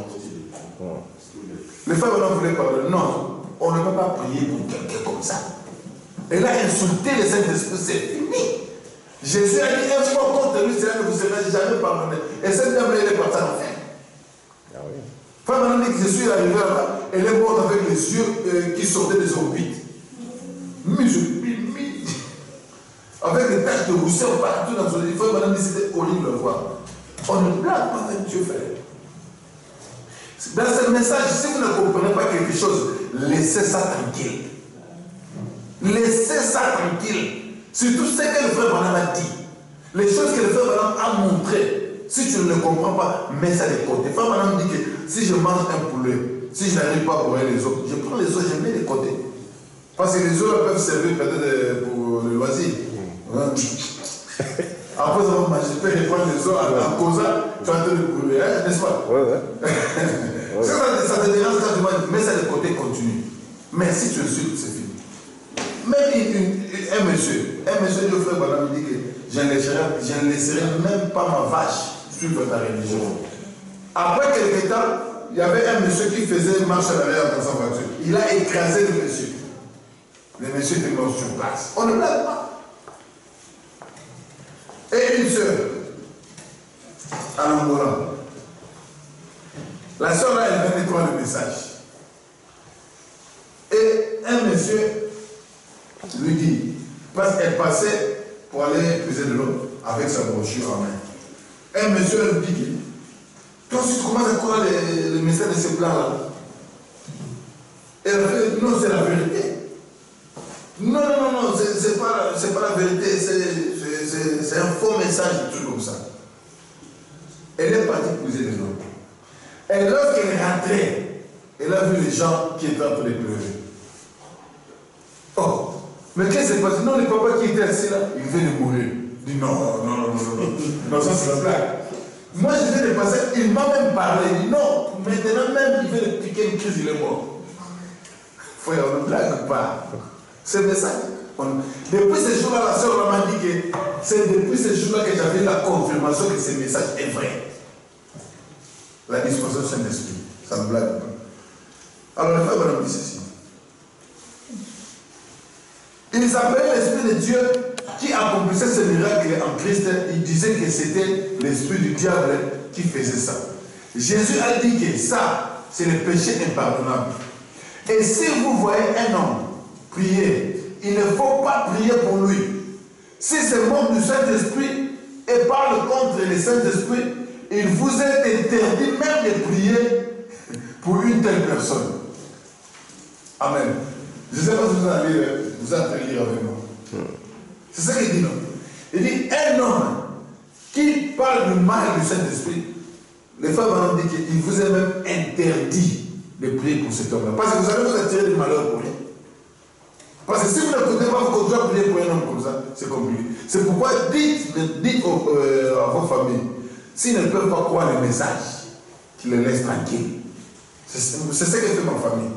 Le frère Branham voulait pardonner. Non, on ne peut pas prier pour quelqu'un comme ça. Elle a insulté le Saint-Esprit, c'est fini. Jésus a dit, un fois contre lui, c'est là que vous ne serez jamais pardonné. Et cette dame-là, elle est partie en enfer. Ah oui. Frère Branham dit que Jésus est arrivé là-bas, elle est morte avec les yeux qui sortaient des orbites. Avec des taches de rousseur partout dans son lit. Frère Branham dit que c'était horrible de voir. On ne blague pas avec Dieu, frère. Dans ce message, si vous ne comprenez pas quelque chose, laissez ça tranquille. Laissez ça tranquille. Surtout ce que le frère Branham a dit. Les choses que le frère Branham a montrées, si tu ne le comprends pas, mets ça de côté. Le frère Branham dit que si je mange un poulet, si je n'arrive pas à boire les autres, je prends les autres, je mets de côté. Parce que les autres peuvent servir peut-être pour le loisir. Après avoir mangé, tu peux reprendre les autres en causant, tu as de poulet, n'est-ce pas? Ouais, ouais. Ça te dérange quand tu manges, mets ça de côté, continue. Mais si tu insultes, c'est fini. Même un monsieur du frère Branham dit que je ne laisserai même pas ma vache suivre ta religion. Après quelques temps, il y avait un monsieur qui faisait marche à l'arrière dans sa voiture. Il a écrasé le monsieur. Le monsieur était mort sur place. On ne blague pas. Et une soeur, à l'Angola. La soeur là, elle venait prendre le message. Et un monsieur lui dit, parce qu'elle passait pour aller puiser de l'eau avec sa brochure en main. Un monsieur lui dit, toi si tu commences à croire le message de ce plan-là, elle fait, non, c'est la vérité. Non, c'est pas la vérité, c'est un faux message, tout comme ça. Elle est partie puiser de l'eau. Et lorsqu'elle est rentrée, elle a vu les gens qui étaient en train de pleurer. Oh, mais qu'est-ce qui s'est passé? Non, le papa qui était assis là, il vient de mourir. Il dit non, ça c'est la blague. Moi je viens de passer, il m'a même parlé, il dit non, maintenant même il vient de piquer une crise, il est mort. Frère, on ne blague pas. C'est le message. Depuis ces jours-là, la soeur m'a dit que c'est depuis ces jours-là que j'avais la confirmation que ce message est vrai. La dispensation Saint-Esprit, ça ne blague pas. Alors le frère Branham dit ceci. Ils appelaient l'Esprit de Dieu qui accomplissait ce miracle en Christ. Ils disaient que c'était l'Esprit du diable qui faisait ça. Jésus a dit que ça, c'est le péché impardonnable. Et si vous voyez un homme prier, il ne faut pas prier pour lui. Si c'est membre du Saint-Esprit et parle contre le Saint-Esprit, il vous est interdit même de prier pour une telle personne. Amen. Je ne sais pas si vous allez lire avec moi. C'est ça qu'il dit, non? Il dit, un homme qui parle du mal du Saint-Esprit, les femmes ont dit qu'il vous est même interdit de prier pour cet homme-là. Parce que vous allez vous attirer du malheur pour lui. Parce que si vous ne pouvez pas vous continuer à prier pour un homme comme ça, c'est compliqué. C'est pourquoi dites à vos familles, s'ils ne peuvent pas croire le message, qu'ils les laissent tranquilles. C'est ce que fait ma famille.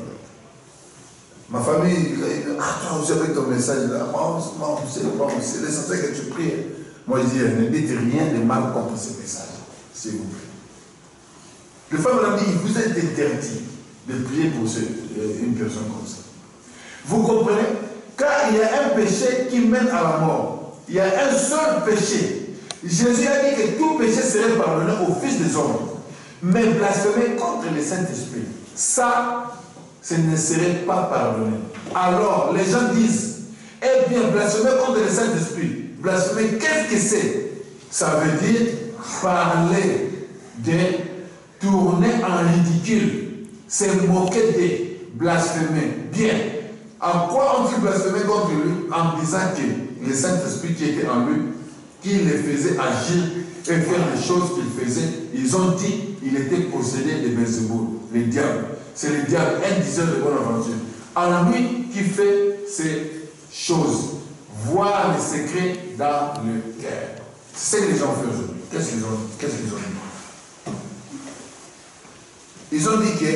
Ma famille, ah, vous avez ton message là, moi, c'est l'essentiel que tu pries. Moi, je dis, ne dites rien de mal contre ce message, s'il vous plaît. Le femme m'a dit, il vous est interdit de prier pour une personne comme ça. Vous comprenez? Car il y a un péché qui mène à la mort. Il y a un seul péché. Jésus a dit que tout péché serait pardonné au Fils des hommes. Mais blasphémer contre le Saint-Esprit, ça, ce ne serait pas pardonné. Alors, les gens disent, eh bien, blasphémer contre le Saint-Esprit. Blasphémer, qu'est-ce que c'est? Ça veut dire parler de tourner en ridicule. C'est moquer de blasphémer. Bien. En quoi ont-ils blasphémé contre lui? En disant que le Saint-Esprit qui était en lui, qui les faisait agir et faire les choses qu'il faisait, ils ont dit qu'il était possédé de Belzéboul, le diable. C'est le diable, un diseur de bonne aventure. En lui qui fait ces choses, voir les secrets dans le cœur. C'est ce que les gens font aujourd'hui. Qu'est-ce qu'ils ont dit? Ils ont dit que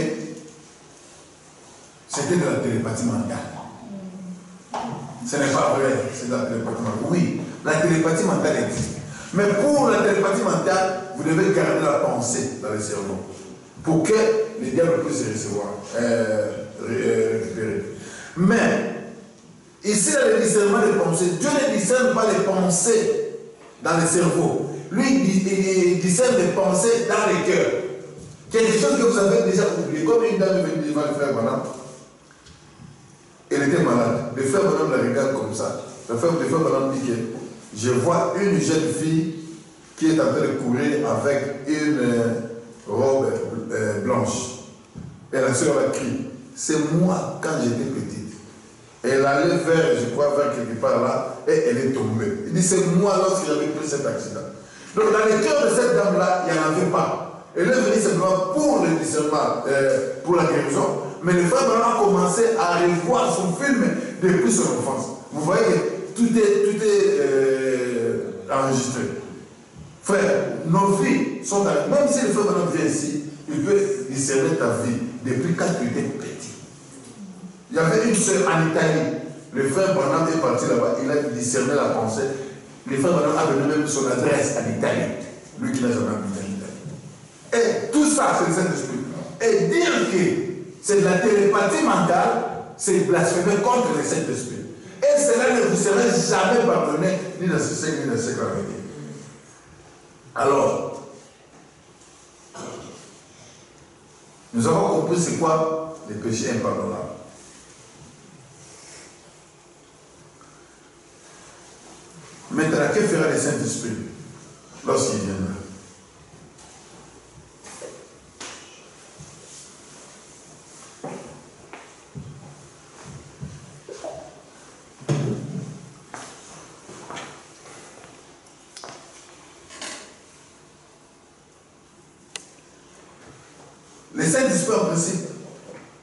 c'était de la télépathie mentale. Ce n'est pas vrai, c'est de la télépathie mentale. Oui, la télépathie mentale existe. Mais pour la télépathie mentale, vous devez garder la pensée dans le cerveau. Pour que les diables puissent récupérer. Mais, ici, dans le discernement des pensées, Dieu ne discerne pas les pensées dans le cerveau. Lui, il discerne les pensées dans le cœur. Quelque chose que vous avez déjà oublié. Comme une dame est venue devant le frère Branham, elle était malade. Le frère Branham la regarde comme ça. Le frère Branham dit que je vois une jeune fille qui est en train de courir avec une robe blanche. Et la soeur a crié. C'est moi quand j'étais petite. Elle allait vers, je crois, vers quelque part là, et elle est tombée. Il dit, c'est moi lorsque j'avais pris cet accident. Donc dans le cœur de cette dame-là, il n'y en avait pas. Elle est venue simplement pour le discernement, pour la guérison. Mais le frère Branham a commencé à revoir son film depuis son enfance. Vous voyez que tout est enregistré. Frère, nos vies sont dans... Même si le frère Branham vient ici, il peut discerner ta vie depuis quand tu étais petit. Il y avait une sœur en Italie. Le frère Branham est parti là-bas, il a discerné la pensée. Le frère Branham a donné même son adresse en Italie. Lui qui n'a jamais habité en Italie. Et tout ça, c'est le Saint-Esprit. Et dire que c'est de la télépathie mentale, c'est blasphémer contre le Saint-Esprit. Et cela ne vous serait jamais pardonné, ni dans ce siècle, ni dans ce siècle à venir. Alors, nous avons compris c'est quoi les péchés impardonnables. Maintenant, que fera le Saint-Esprit lorsqu'il viendra? Le Saint-Esprit, en principe,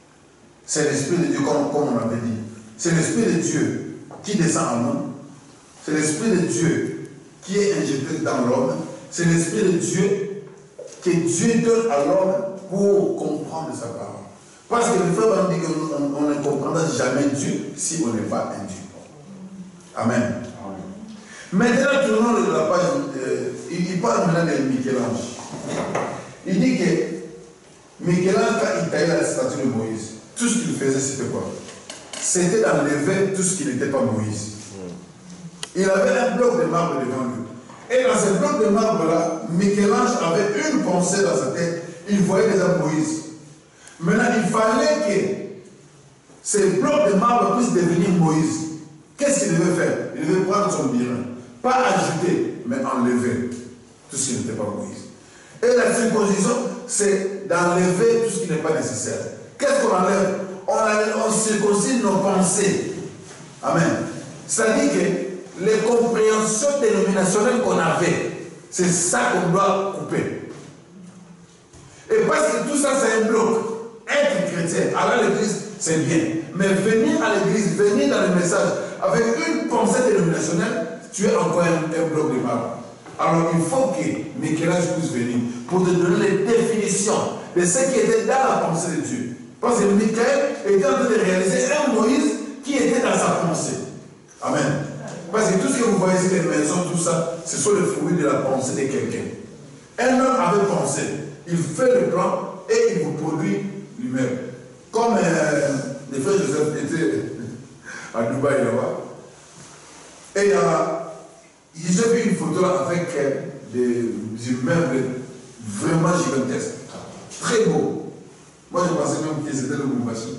c'est l'Esprit de Dieu, comme on avait dit. C'est l'Esprit de Dieu qui descend en nous. C'est l'Esprit de Dieu qui est injecté dans l'homme. C'est l'Esprit de Dieu que Dieu donne à l'homme pour comprendre sa parole. Parce que le frère dit qu'on ne comprendra jamais Dieu si on n'est pas un Dieu. Amen. Maintenant, tournons de la page, il parle maintenant de Michel-Ange. Il dit que Michel-Ange, quand il taillait la statue de Moïse, tout ce qu'il faisait, c'était quoi? C'était d'enlever tout ce qui n'était pas Moïse. Il avait un bloc de marbre devant lui. Et dans ce bloc de marbre-là, Michel-Ange avait une pensée dans sa tête. Il voyait déjà Moïse. Maintenant, il fallait que ces blocs de marbre puissent devenir Moïse. Qu'est-ce qu'il devait faire? Il devait prendre son birin. Pas ajouter, mais enlever tout ce qui n'était pas Moïse. Et la circoncision, c'est d'enlever tout ce qui n'est pas nécessaire. Qu'est-ce qu'on enlève? On circoncise nos pensées. Amen. C'est-à-dire que les compréhensions dénominationnelles qu'on avait, c'est ça qu'on doit couper. Et parce que tout ça, c'est un bloc. Être chrétien, aller à l'église, c'est bien. Mais venir à l'église, venir dans le message, avec une pensée dénominationnelle, tu es encore un bloc de marbre. Alors il faut que Michel-Ange puisse venir pour te donner les définitions de ce qui était dans la pensée de Dieu. Parce que Michel était en train de réaliser un Moïse qui était dans sa pensée. Amen. Parce que tout ce que vous voyez ici, les maisons, tout ça, ce sont les fruits de la pensée de quelqu'un. Un homme avait pensé, il fait le plan et il vous produit lui-même. Comme les frères Joseph étaient à Dubaï là-bas. Et j'ai vu une photo là avec des immeubles vraiment gigantesques. Très beaux. Moi je pensais même que c'était le Lubumbashi.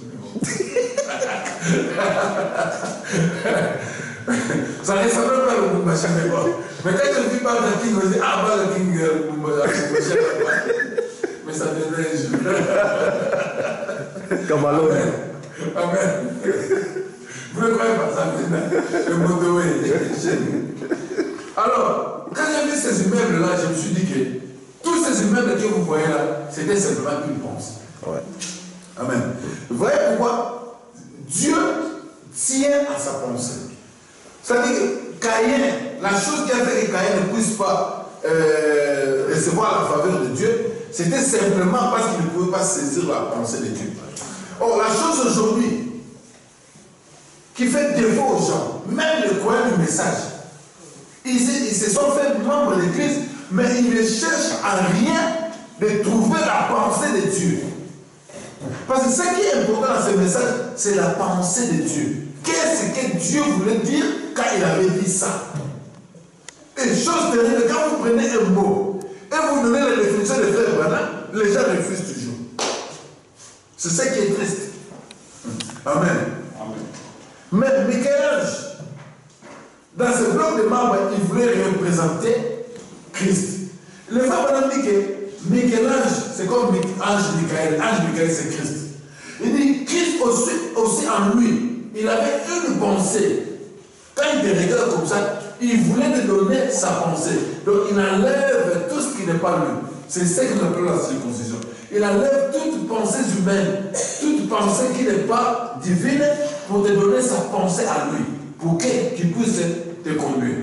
Ça ne ressemble pas au Lubumbashi, mais bon. Mais quand je vis par le King, je dis ah bah le King Lubumbashi. Mais ça devait Comme à l'autre. Amen. Vous ne croyez pas ça maintenant? Le motoé. Alors, quand j'ai vu ces immeubles-là, je me suis dit que tous ces immeubles que vous voyez là, c'était simplement une pensée. Ouais. Amen. Vous voyez pourquoi Dieu tient à sa pensée. C'est-à-dire que Caïn, la chose qui a fait que Caïn ne puisse pas recevoir la faveur de Dieu, c'était simplement parce qu'il ne pouvait pas saisir la pensée de Dieu. Or, la chose aujourd'hui qui fait défaut aux gens, même les croyants du message, ils se sont fait membres de l'Église, mais ils ne cherchent à rien de trouver la pensée de Dieu. Parce que ce qui est important dans ce message, c'est la pensée de Dieu. Qu'est-ce que Dieu voulait dire quand il avait dit ça? Et chose terrible, quand vous prenez un mot et vous donnez la définition de frère Branham, les gens refusent toujours. C'est ce qui est triste. Amen. Mais Michel-Ange, dans ce bloc de marbre, il voulait représenter Christ. Le frère Branham dit que Michel-Ange, c'est comme Ange Michael. Ange Michael, c'est Christ. Il dit Christ aussi en lui, il avait une pensée. Quand il te regarde comme ça, il voulait te donner sa pensée. Donc il enlève tout ce qui n'est pas lui. C'est ce qu'on appelle la circoncision. Il enlève toute pensée humaine, toute pensée qui n'est pas divine, pour te donner sa pensée à lui, pour qu'il puisse te conduire.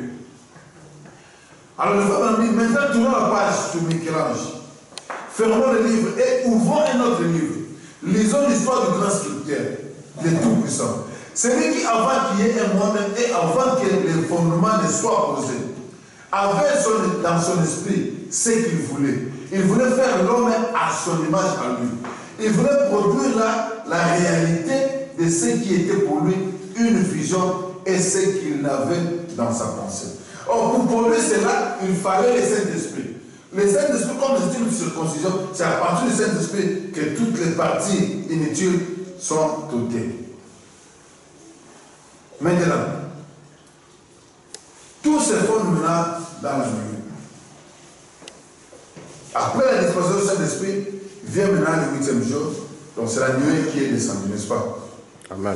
Alors le frère m'a dit, maintenant tournons la page sur Michel-Ange. Fermons le livre et ouvrons un autre livre. Lisons l'histoire du grand sculpteur, le Tout-Puissant. Celui qui, avant qu'il y ait un moi-même et avant que les fondements ne soient posés, avait dans son esprit ce qu'il voulait. Il voulait faire l'homme à son image à lui. Il voulait produire la réalité de ce qui était pour lui une vision et ce qu'il avait dans sa pensée. Or, pour produire cela, il fallait le Saint-Esprit. Le Saint-Esprit, comme c'est une circoncision, c'est à partir du Saint-Esprit que toutes les parties inutiles sont ôtées. Maintenant, tout se fonde maintenant dans la nuit. Après la disposition du Saint-Esprit, vient maintenant le 8e jour. Donc c'est la nuée qui est descendue, n'est-ce pas? Amen.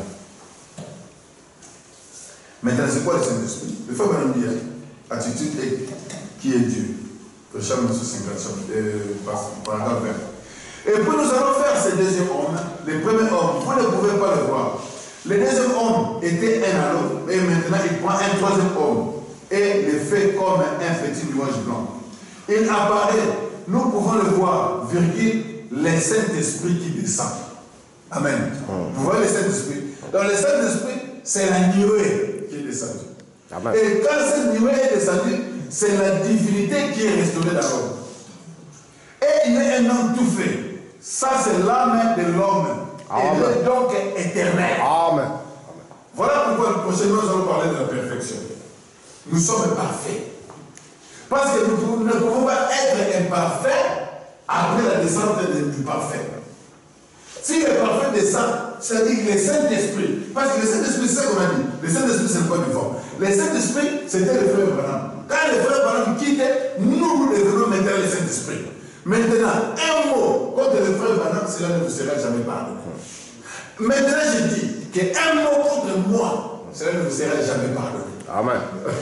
Maintenant, c'est quoi le Saint-Esprit? Il faut même dire, attitude et qui est Dieu. Prochain 55, paragraphe 20. Et puis nous allons faire ce deuxième homme le premier homme, vous ne pouvez pas le voir. Le deuxième homme était un à l'autre, et maintenant il prend un troisième homme et le fait comme un petit nuage blanc. Il apparaît, nous pouvons le voir, virgule, le Saint-Esprit qui descend. Amen. Vous voyez le Saint-Esprit? Donc le Saint-Esprit, c'est la nuée qui est descendue. Amen. Et quand cette nuée est descendue, c'est la divinité qui est restaurée dans l'homme. Et il est un homme tout fait. Ça, c'est l'âme de l'homme. Il est donc éternel. Amen. Voilà pourquoi prochainement nous allons parler de la perfection. Nous sommes parfaits. Parce que nous ne pouvons pas être imparfaits après la descente du parfait. Si le parfait descend, c'est-à-dire que le Saint-Esprit, parce que le Saint-Esprit, c'est ce qu'on a dit, le Saint-Esprit, c'est le point du fond. Le Saint-Esprit, c'était le frère Branham. Quand le frère Branham quittait, nous devenons maintenant le Saint-Esprit. Maintenant, un mot contre le frère Branham, cela ne vous sera jamais pardonné. Maintenant, je dis qu'un mot contre moi, cela ne vous sera jamais pardonné. Amen.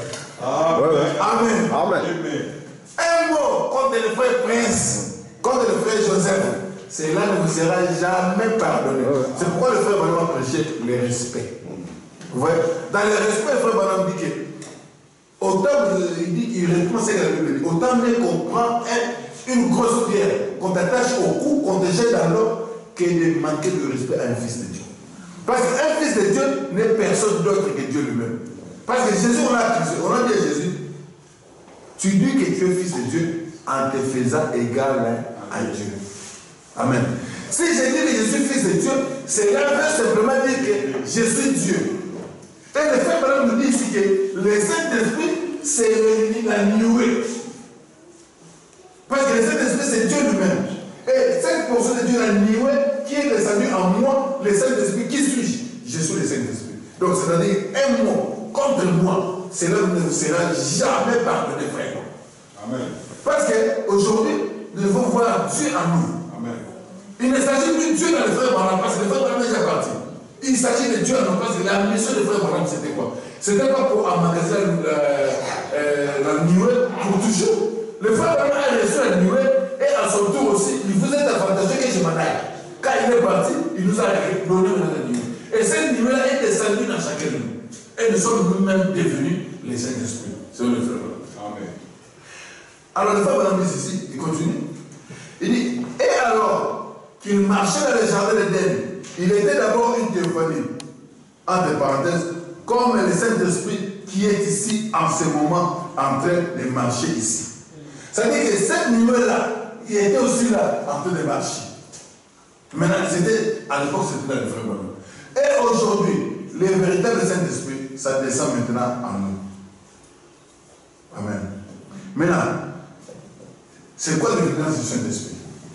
Amen. Amen. Un mot contre le frère Prince, contre le frère Joseph, cela ne vous sera jamais pardonné. C'est pourquoi le frère Branham prêchait le respect. Vous voyez? Dans le respect, le frère Branham dit que, autant il dit qu'il reprend ce que la Bible dit, autant mieux qu'on prend une grosse pierre, qu'on t'attache au cou, qu'on te jette dans l'eau, que de manquer de respect à un fils de Dieu. Parce qu'un fils de Dieu n'est personne d'autre que Dieu lui-même. Parce que Jésus, on a dit à Jésus, tu dis que tu es fils de Dieu en te faisant égal à Dieu. Amen. Si je dis que je suis fils de Dieu, cela veut simplement dire que je suis Dieu. Et le frère Branham nous dit ici que le Saint-Esprit, c'est la nuée. Parce que le Saint-Esprit, c'est Dieu lui-même. Et cette portion de Dieu, la nuée, qui est descendue en moi, le Saint-Esprit, qui suis-je? Je suis le Saint-Esprit. Donc, c'est-à-dire, un mot contre moi, cela ne vous sera jamais pardonné, frère. Amen. Parce qu'aujourd'hui, nous devons voir Dieu en nous. Amen. Il ne s'agit plus de Dieu dans le frère Branham, parce que le frère Branham est déjà parti. Il s'agit de Dieu en nous, parce que la mission du frère Branham, c'était quoi? C'était pas pour emmagasiner la nuée pour toujours. Le frère Branham a reçu la nuée, et à son tour aussi, il vous est avantageux que je m'en aille. Quand il est parti, il nous a donné la nuée. Et cette nuée-là est descendue dans chacun de nous. Et nous sommes nous-mêmes devenus les Saint-Esprit. C'est le frère Branham. Amen. Alors le frère Branham dit ici, il continue. Il dit, et alors qu'il marchait dans le jardin d'Éden, il était d'abord une théophanie, entre parenthèses, comme le Saint-Esprit qui est ici en ce moment en train de marcher ici. C'est-à-dire que cette nuée-là, il était aussi là en train de marcher. Maintenant, à l'époque, c'était dans le frère Branham. Et aujourd'hui, le véritable Saint-Esprit, ça descend maintenant en nous. Amen. Maintenant, c'est quoi l'évidence du Saint-Esprit?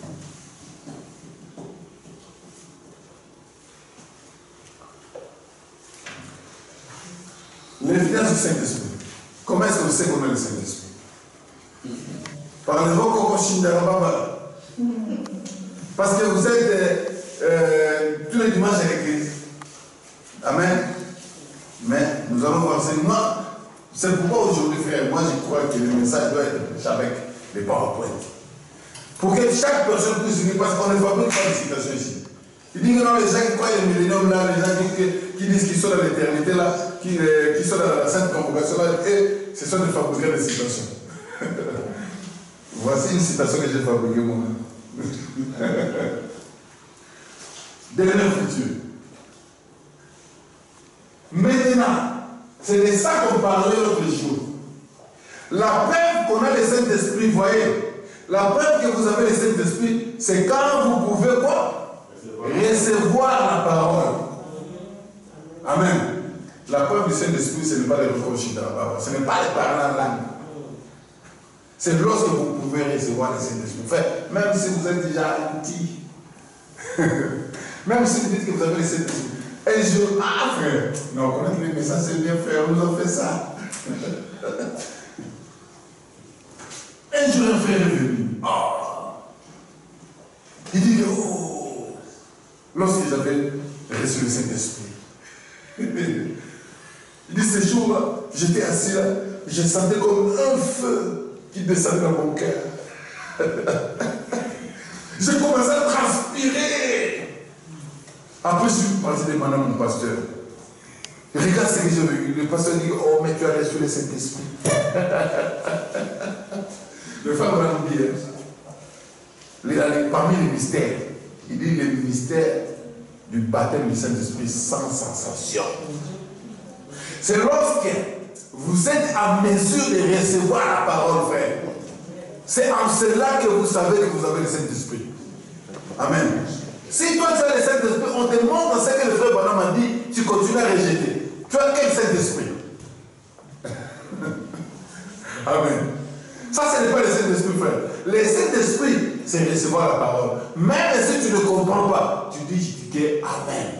L'évidence du Saint-Esprit. Comment est-ce qu'on sait qu'on a le Saint-Esprit? Par le mot Koko Shindarababa. Parce que vous êtes tous les dimanches à l'église. Amen. Mais nous allons voir. C'est pourquoi aujourd'hui, frère, moi je crois que le message doit être prêché avec les PowerPoint. Pour que chaque personne puisse venir, parce qu'on ne fabrique pas de citations ici. Il dit que non, les gens qui croient le millénium là, les gens qui disent qu'ils sont dans l'éternité là, qui sont dans la sainte convocation là, et ce sont de fabriquer des citations. Voici une citation que j'ai fabriquée moi. Dernier futur. Maintenant, c'est de ça qu'on parlait l'autre jour. La preuve qu'on a le Saint-Esprit, voyez, la preuve que vous avez le Saint-Esprit, c'est quand vous pouvez quoi? Recevoir la parole. Amen. La preuve du Saint-Esprit, ce n'est pas les reproches dans la parole, ce n'est pas les paroles en langue. C'est lorsque vous pouvez recevoir le Saint-Esprit. Enfin, même si vous êtes déjà anti, même si vous dites que vous avez le Saint-Esprit, un jour, ah frère, non, connaître les messages, c'est bien frère, nous avons fait ça. Un jour, un frère est venu. Oh. Il dit, oh, lorsque j'avais reçu le Saint-Esprit, il dit, ce jour-là, j'étais assis là, je sentais comme un feu qui descendait dans mon cœur. J'ai commencé à transpirer. Après, je suis parti demander à mon pasteur. Regarde ce que j'ai vu. Le pasteur dit, oh, mais tu as reçu le Saint-Esprit. Le frère va nous dire, parmi les mystères, il dit le mystère du baptême du Saint-Esprit sans sensation. C'est lorsque vous êtes en mesure de recevoir la parole, frère. C'est en cela que vous savez que vous avez le Saint-Esprit. Amen. Si toi tu as le Saint-Esprit, on te montre ce que le frère Branham a dit, tu continues à rejeter. Tu as quel Saint-Esprit? Amen. Ça, ce n'est pas le Saint-Esprit, frère. Le Saint-Esprit, c'est recevoir la parole. Même si tu ne comprends pas, tu dis que Amen.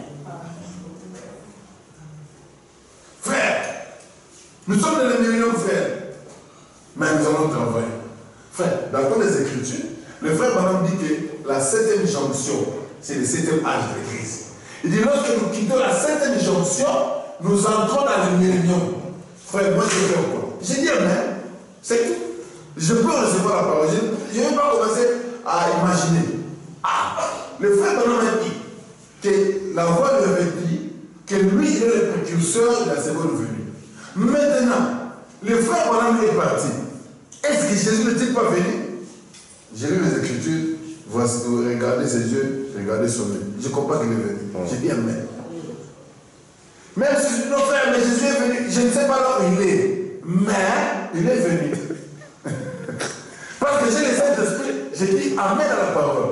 Frère, nous sommes dans les millions de frères. Mais nous allons travailler. Frère, dans les Écritures, le frère Branham dit que la 7e jonction, c'est le 7e âge de l'Église. Il dit, lorsque nous quittons la 7e jonction, nous entrons dans les milléniums. Frère, moi je vais faire quoi? J'ai dit Amen. C'est tout. Je peux recevoir la parole. Je ne vais pas commencer à imaginer. Ah, le frère Branham a dit que la voix lui avait dit que lui, il est le précurseur de la seconde venue. Maintenant, le frère Branham est parti. Est-ce que Jésus n'est-il pas venu? J'ai lu les Écritures, regardez ses yeux, regardez son œil. Je comprends qu'il est venu. J'ai dit Amen. Même si je dis non, frère, mais Jésus est venu, je ne sais pas là où il est, mais il est venu. Parce que j'ai le Saint-Esprit, j'ai dit Amen à la parole.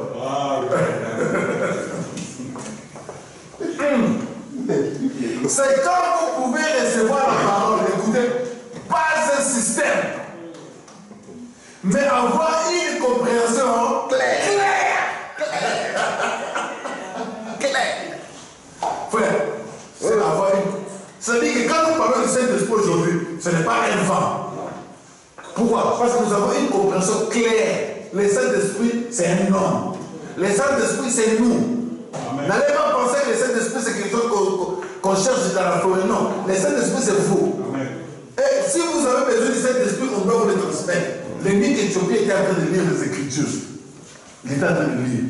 C'est quand vous pouvez recevoir la parole, écoutez, pas un système, mais avoir une compréhension claire. Frère, c'est avoir une. C'est-à-dire que quand nous parlons du Saint-Esprit aujourd'hui, ce n'est pas un vent. Pourquoi? Parce que nous avons une compréhension claire. Le Saint-Esprit, c'est un homme. Le Saint-Esprit, c'est nous. N'allez pas penser que le Saint-Esprit, c'est quelque chose qu'on cherche dans la forêt. Non, le Saint-Esprit, c'est vous. Amen. Et si vous avez besoin du Saint-Esprit, on doit vous le transmettre. L'ennemi d'Éthiopie était en train de lire les Écritures. Il était en train de lire.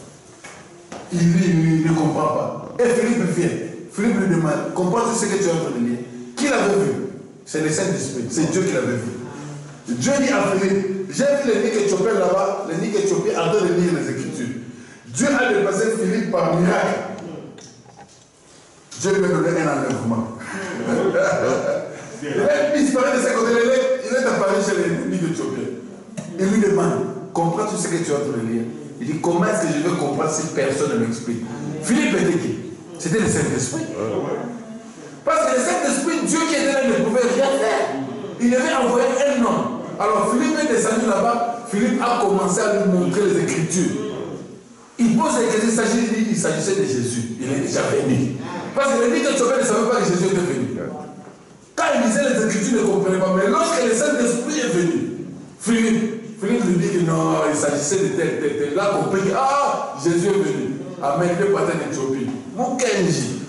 Il ne comprend pas. Et Philippe vient. Philippe lui demande, comprends-tu ce que tu es en train de lire? Qui l'avait vu? C'est le Saint-Esprit. C'est Dieu qui l'avait vu. Dieu dit à Philippe, j'ai vu l'ennemi d'Éthiopie là-bas, l'ennemi d'Éthiopie en train de lire les Écritures. Dieu a dépassé Philippe par miracle. Dieu lui a donné un enlèvement. Il a disparu de ses côtés, il est apparu chez l'ennemi d'Éthiopie. Il lui demande, comprends-tu ce que tu es en train de lire? Il dit, comment est-ce que je vais comprendre si personne ne m'explique? Philippe était qui? C'était le Saint-Esprit. Parce que le Saint-Esprit, Dieu qui était là ne pouvait rien faire. Il devait envoyer un homme. Alors Philippe est descendu là-bas, Philippe a commencé à lui montrer les Écritures. Il pose les questions, il s'agissait de Jésus. Il est déjà venu. Parce que l'ennemi d'Éthiopie ne savait pas que Jésus était venu. Quand il disait les Écritures, il ne comprenait pas. Mais lorsque le Saint-Esprit est venu, Philippe lui dit que non, il s'agissait de tel. Il a compris que Jésus est venu. Amen, il est parti d'Éthiopie. Mon Kenji.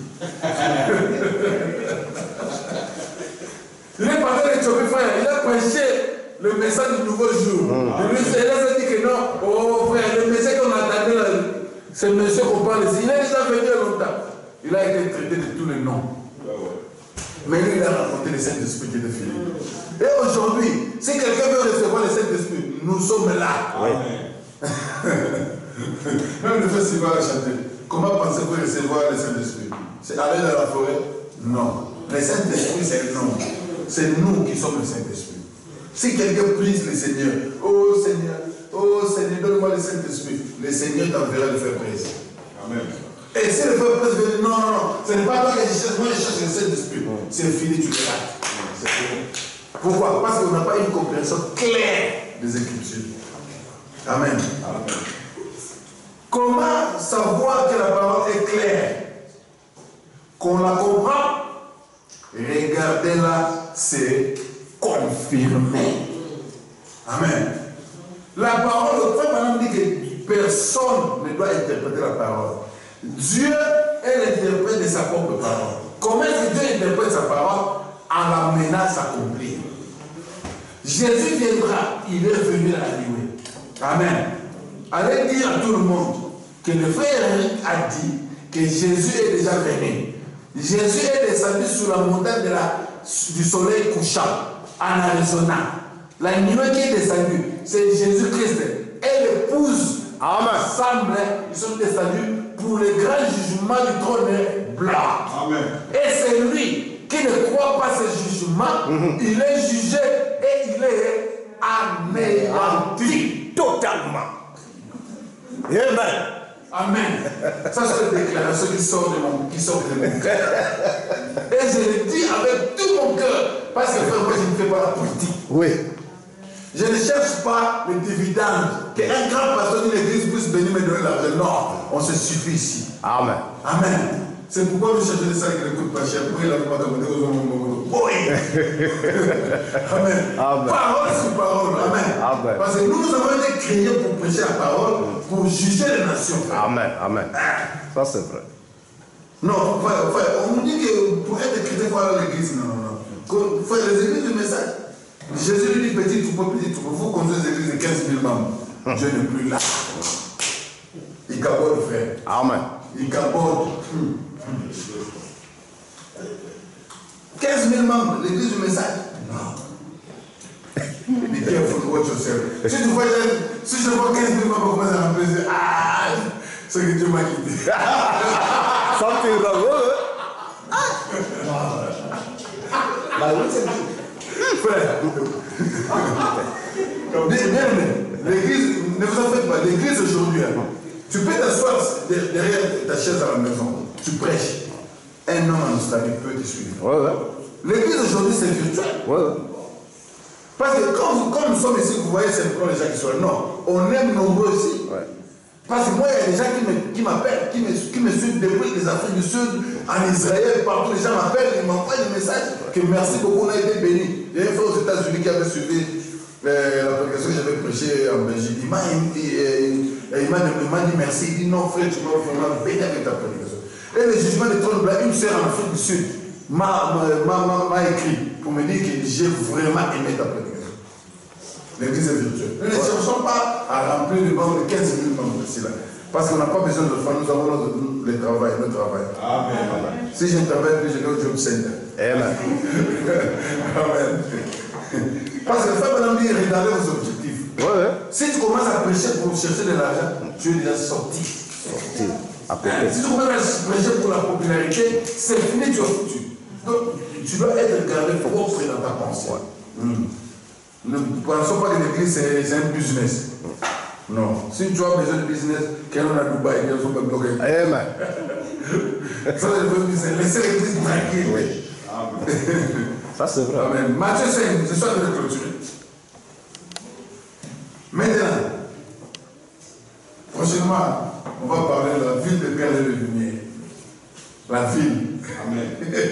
Il est parti d'Éthiopie, frère. Il a prêché le message du nouveau jour. Il a dit que non, frère, le message qu'on attendait là, c'est le monsieur qu'on parle ici. Il est déjà venu longtemps. Il a été traité de tous les noms. Mais lui, il a raconté le Saint-Esprit qui était Philippe. Et aujourd'hui, si quelqu'un veut recevoir le Saint-Esprit, nous sommes là. Même le festival a chanté. Comment pensez-vous recevoir le Saint-Esprit? C'est aller dans la forêt? Non. Le Saint-Esprit, c'est un homme. C'est nous qui sommes le Saint-Esprit. Si quelqu'un prie le Seigneur, oh Seigneur, donne-moi le Saint-Esprit, le Seigneur t'enverra le faire prêche. Amen. Et si le faire prêche veut dire non, ce n'est pas moi que je cherche, moi je cherche le Saint-Esprit. C'est fini, tu le rates. Pourquoi? Parce qu'on n'a pas une compréhension claire des Écritures. Amen. Amen. Comment savoir que la parole est claire? Qu'on la comprend? Regardez-la, c'est confirmé. Amen. La parole, le frère Branham dit que personne ne doit interpréter la parole. Dieu est l'interprète de sa propre parole. Comment est-ce que Dieu interprète sa parole? En la menace accomplie. Jésus viendra, il est venu à la nuit. Amen. Allez dire à tout le monde que le frère Eric a dit que Jésus est déjà venu. Jésus est descendu sur la montagne du soleil couchant, en Arizona. La nuée qui est descendue, c'est Jésus-Christ. Et l'épouse, ensemble, ils sont descendus pour le grand jugement du trône blanc. Amen. Et c'est lui qui ne croit pas ce jugement, il est jugé et il est anéanti totalement. Amen. Amen. Ça, c'est la déclaration qui sort de mon cœur. Et je le dis avec tout mon cœur. Parce que moi, je ne fais pas la politique. Oui. Je ne cherche pas le dividende. Qu'un grand pasteur d'une église puisse venir me donner l'argent. Non, on se suffit ici. Amen. Amen. C'est pourquoi nous cherchons des salles qui ne coûtent pas cher. Pour il a pas de oui. Amen. Amen. Parole sur parole. Amen. Amen. Parce que nous avons été créés pour prêcher la parole, pour juger les nations. Amen. Amen. Ça c'est vrai. Non, frère, on nous dit que pour être chrétien, il faut aller à l'église. Non. Frère, les églises du message. Jésus lui dit petit troupeau, vous conduisez les églises de 15 000 membres. Dieu n'est plus là. Il capote, frère. Amen. Il capote. 15 000 membres, l'église du message. Non. Be careful, watch yourself. Si je vois 15 000 membres commencer à m'apaiser, c'est que Dieu m'a quitté. Something wrong. Frère, l'église, ne vous en faites pas, l'église aujourd'hui, tu peux t'asseoir derrière ta chaise à la maison, tu prêches. Un homme en Australie peut te suivre. Ouais. L'église aujourd'hui, c'est virtuel. Ouais. Parce que comme nous sommes ici, vous voyez simplement les gens qui sont là. Non, on aime nombreux aussi. Ouais. Parce que moi, il y a des gens qui m'appellent, qui me suivent depuis les Afriques du Sud, en Israël, partout. Les gens m'appellent, ils m'envoient des messages que merci beaucoup, on a été bénis. Il y a un frère aux États-Unis qui avait suivi la prédication que j'avais prêchée en Belgique. Il m'a dit merci. Il dit non, frère, tu m'as vraiment béni avec ta prédication. Et le jugement de trône blanc, une sœur en Afrique du Sud m'a écrit pour me dire que j'ai vraiment aimé ta prédication. L'église est virtuelle. Nous ne cherchons pas à remplir le banc de 15 000 membres ici là. Parce qu'on n'a pas besoin de faire, nous avons le travail, notre travail. Amen. Si je ne travaille plus, je vais au job center. Amen. Amen. Parce que le frère Madame dit, regardez vos objectifs. Ouais. Si tu commences à prêcher pour chercher de l'argent, tu es déjà sorti. Si tu commences à prêcher pour la popularité, c'est fini, tu es foutu. Donc, tu dois être gardé propre dans ta pensée. Ne pensons pas que l'église c'est un business. Non. Si tu as besoin de business, quelqu'un a Dubaï, quelqu'un sont pas bloqués. Amen. Ça c'est le business. Laissez l'église tranquille. Oui. Amen. Ça c'est vrai. Amen. Matthieu 5, c'est ça de clôturer. Maintenant, prochainement, on va parler de la ville de Perles et de Lumière. La ville. Amen.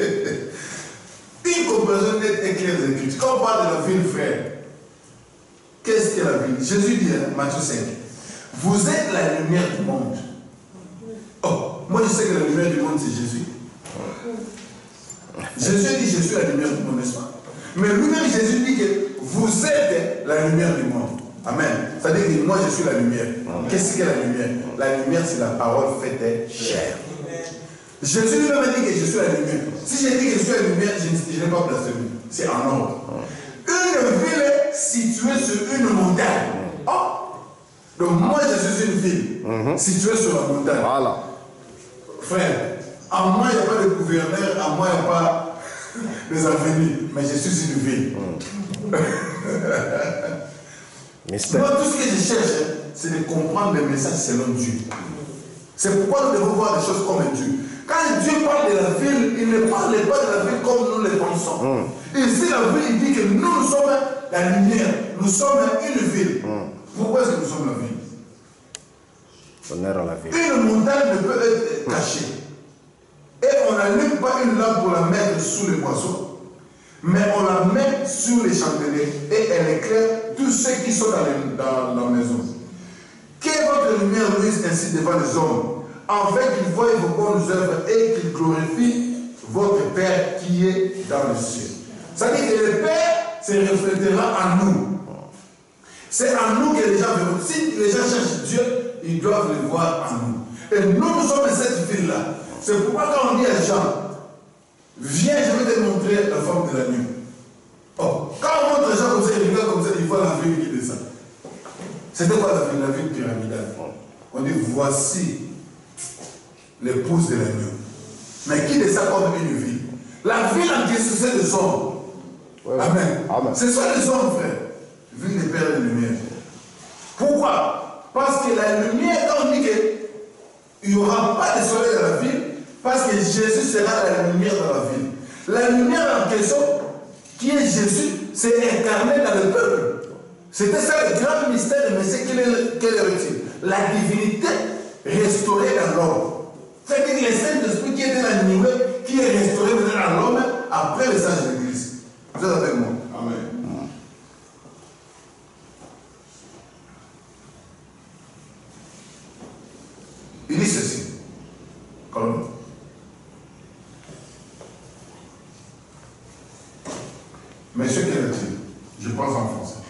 Une comparaison nette et claire des Écritures. Quand on parle de la ville, frère, qu'est-ce qu'est la ville? Jésus dit, Matthieu 5, vous êtes la lumière du monde. Oh, moi je sais que la lumière du monde c'est Jésus. Jésus dit, je suis la lumière du monde, n'est-ce pas? Mais lui-même, Jésus dit que vous êtes la lumière du monde. Amen. C'est-à-dire que moi je suis la lumière. Qu'est-ce qu'est la lumière? La lumière c'est la parole faite chair. Jésus lui-même dit que je suis la lumière. Si je dis que je suis la lumière, je n'ai pas blasphémé. C'est en ordre. Une ville située sur une montagne. Oh! Donc moi je suis une ville située sur la montagne. Voilà. Frère, en moi il n'y a pas de gouverneur, en moi il n'y a pas des avenirs, mais je suis une ville. Moi tout ce que je cherche, c'est de comprendre les messages selon Dieu. C'est pourquoi nous devons voir les choses comme un Dieu. Quand Dieu parle de la ville, il ne parle pas de la ville comme nous le pensons. Ici, la ville, il dit que nous sommes la lumière. Nous sommes une ville. Pourquoi est-ce que nous sommes la ville? Honneur à la ville. Une montagne ne peut être cachée. Et on n'allume pas une lampe pour la mettre sous les boissons, mais on la met sur les chandeliers et elle éclaire tous ceux qui sont dans la maison. Que votre lumière luise ainsi devant les hommes, afin qu'ils voient vos bonnes œuvres et qu'ils glorifient votre Père qui est dans le ciel. C'est-à-dire que le Père se reflétera en nous. C'est en nous que les gens verront. Si les gens cherchent Dieu, ils doivent le voir en nous. Et Et nous sommes cette ville-là. C'est pourquoi quand on dit à Jean, viens, je vais te montrer la forme de la nuit. Oh, quand on montre Jean comme ça, il regarde comme ça, il voit la ville qui descend. C'était quoi la ville pyramidale? On dit, voici l'épouse de l'agneau. Mais qui descend comme une ville? La ville en question, c'est les hommes. Ouais. Amen. Amen. Ce sont les hommes, frère. Ville des pères de lumière. Pourquoi? Parce que la lumière, quand on dit qu'il n'y aura pas de soleil dans la ville, parce que Jésus sera la lumière dans la ville. La lumière en question, qui est Jésus, c'est incarné dans le peuple. C'était ça le grand mystère de Messie. Quel est-il? La divinité restaurée dans l'homme. C'est-à-dire que le Saint-Esprit qui était animé, qui est restauré dans l'homme après le sang de l'Église. Vous êtes avec moi? Amen. Il dit ceci. Comme Monsieur, quel est-il? Je pense en français.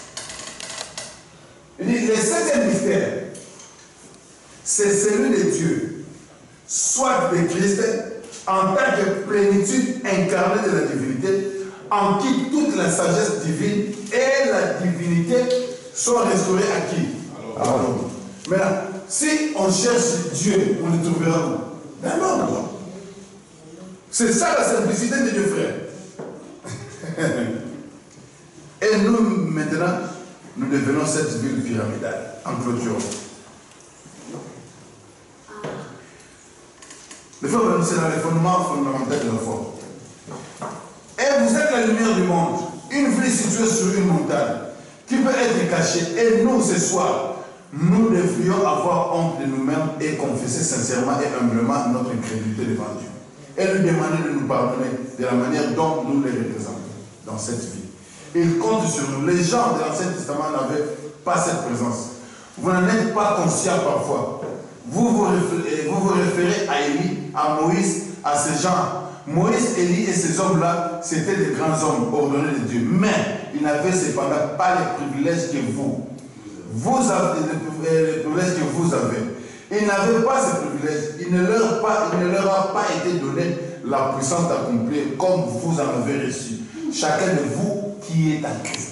Il dit, le septième mystère, c'est celui de Dieu, soit de Christ, en tant que plénitude incarnée de la divinité, en qui toute la sagesse divine et la divinité sont restaurées à qui? Alors, maintenant, si on cherche Dieu, on le trouvera où? Dans l'homme. C'est ça la simplicité de Dieu, frère. Et nous, maintenant, nous devenons cette ville pyramidale, en clôture. Le frère, c'est dans les fondements fondamentaux de la foi. Et vous êtes la lumière du monde, une ville située sur une montagne, qui peut être cachée. Et nous, ce soir, nous devrions avoir honte de nous-mêmes et confesser sincèrement et humblement notre incrédulité devant Dieu. Et lui demander de nous pardonner de la manière dont nous les représentons dans cette vie. Il compte sur nous. Les gens de l'Ancien Testament n'avaient pas cette présence. Vous n'en êtes pas conscient parfois. Vous vous référez à Élie, à Moïse, à ces gens. Moïse, Élie et ces hommes-là, c'était des grands hommes ordonnés de Dieu. Mais ils n'avaient cependant pas les privilèges que vous. Vous avez les privilèges que vous avez. Ils n'avaient pas ces privilèges. Il ne leur a pas été donné la puissance d'accomplir comme vous en avez reçu. Chacun de vous qui est en Christ.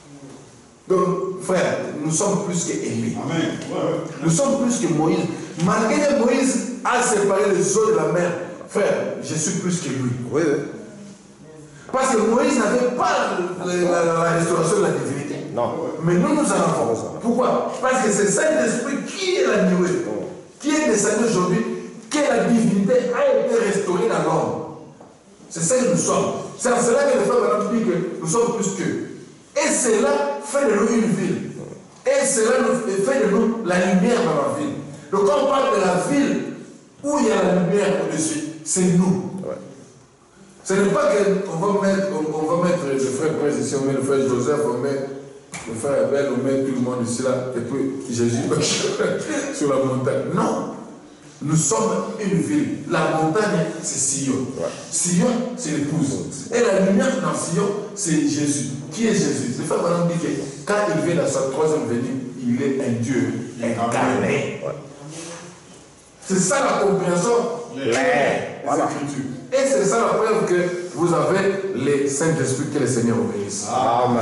Donc, frère, nous sommes plus que Élie. Amen. Nous sommes plus que Moïse. Malgré que Moïse a séparé les eaux de la mer, frère, je suis plus que lui. Oui, oui. Parce que Moïse n'avait pas la restauration de la divinité. Non. Mais nous, nous en avons. Pourquoi? Parce que c'est le Saint-Esprit qui est la nuée, qui est descendu aujourd'hui, que la divinité a été restaurée dans l'homme. C'est ça que nous sommes. C'est en cela que les frères dit que nous sommes plus qu'eux. Et cela fait de nous une ville. Et cela fait de nous la lumière dans la ville. Donc quand on parle de la ville où il y a la lumière au-dessus, c'est nous. Ouais. Ce n'est pas qu'on va mettre le frère Prince ici, on met le frère Joseph, on met le frère Abel, on met tout le monde ici là, et puis Jésus sur la montagne. Non. Nous sommes une ville. La montagne, c'est Sion. Ouais. Sion, c'est l'épouse. Et la lumière dans Sion, c'est Jésus. Qui est Jésus? Le frère Madame dit que quand il vient dans sa troisième venue, il est un Dieu incarné. Ouais. C'est ça la compréhension des Écritures. Et c'est ça la preuve que vous avez le Saint-Esprit, que le Seigneur obéisse. Amen.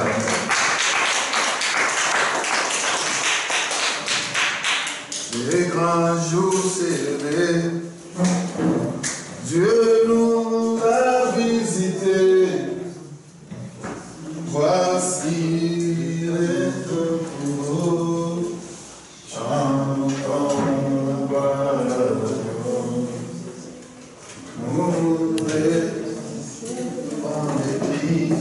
Les grands jours s'élevés, Dieu nous a visités. Voici les troupeaux, chantons mourez en Église.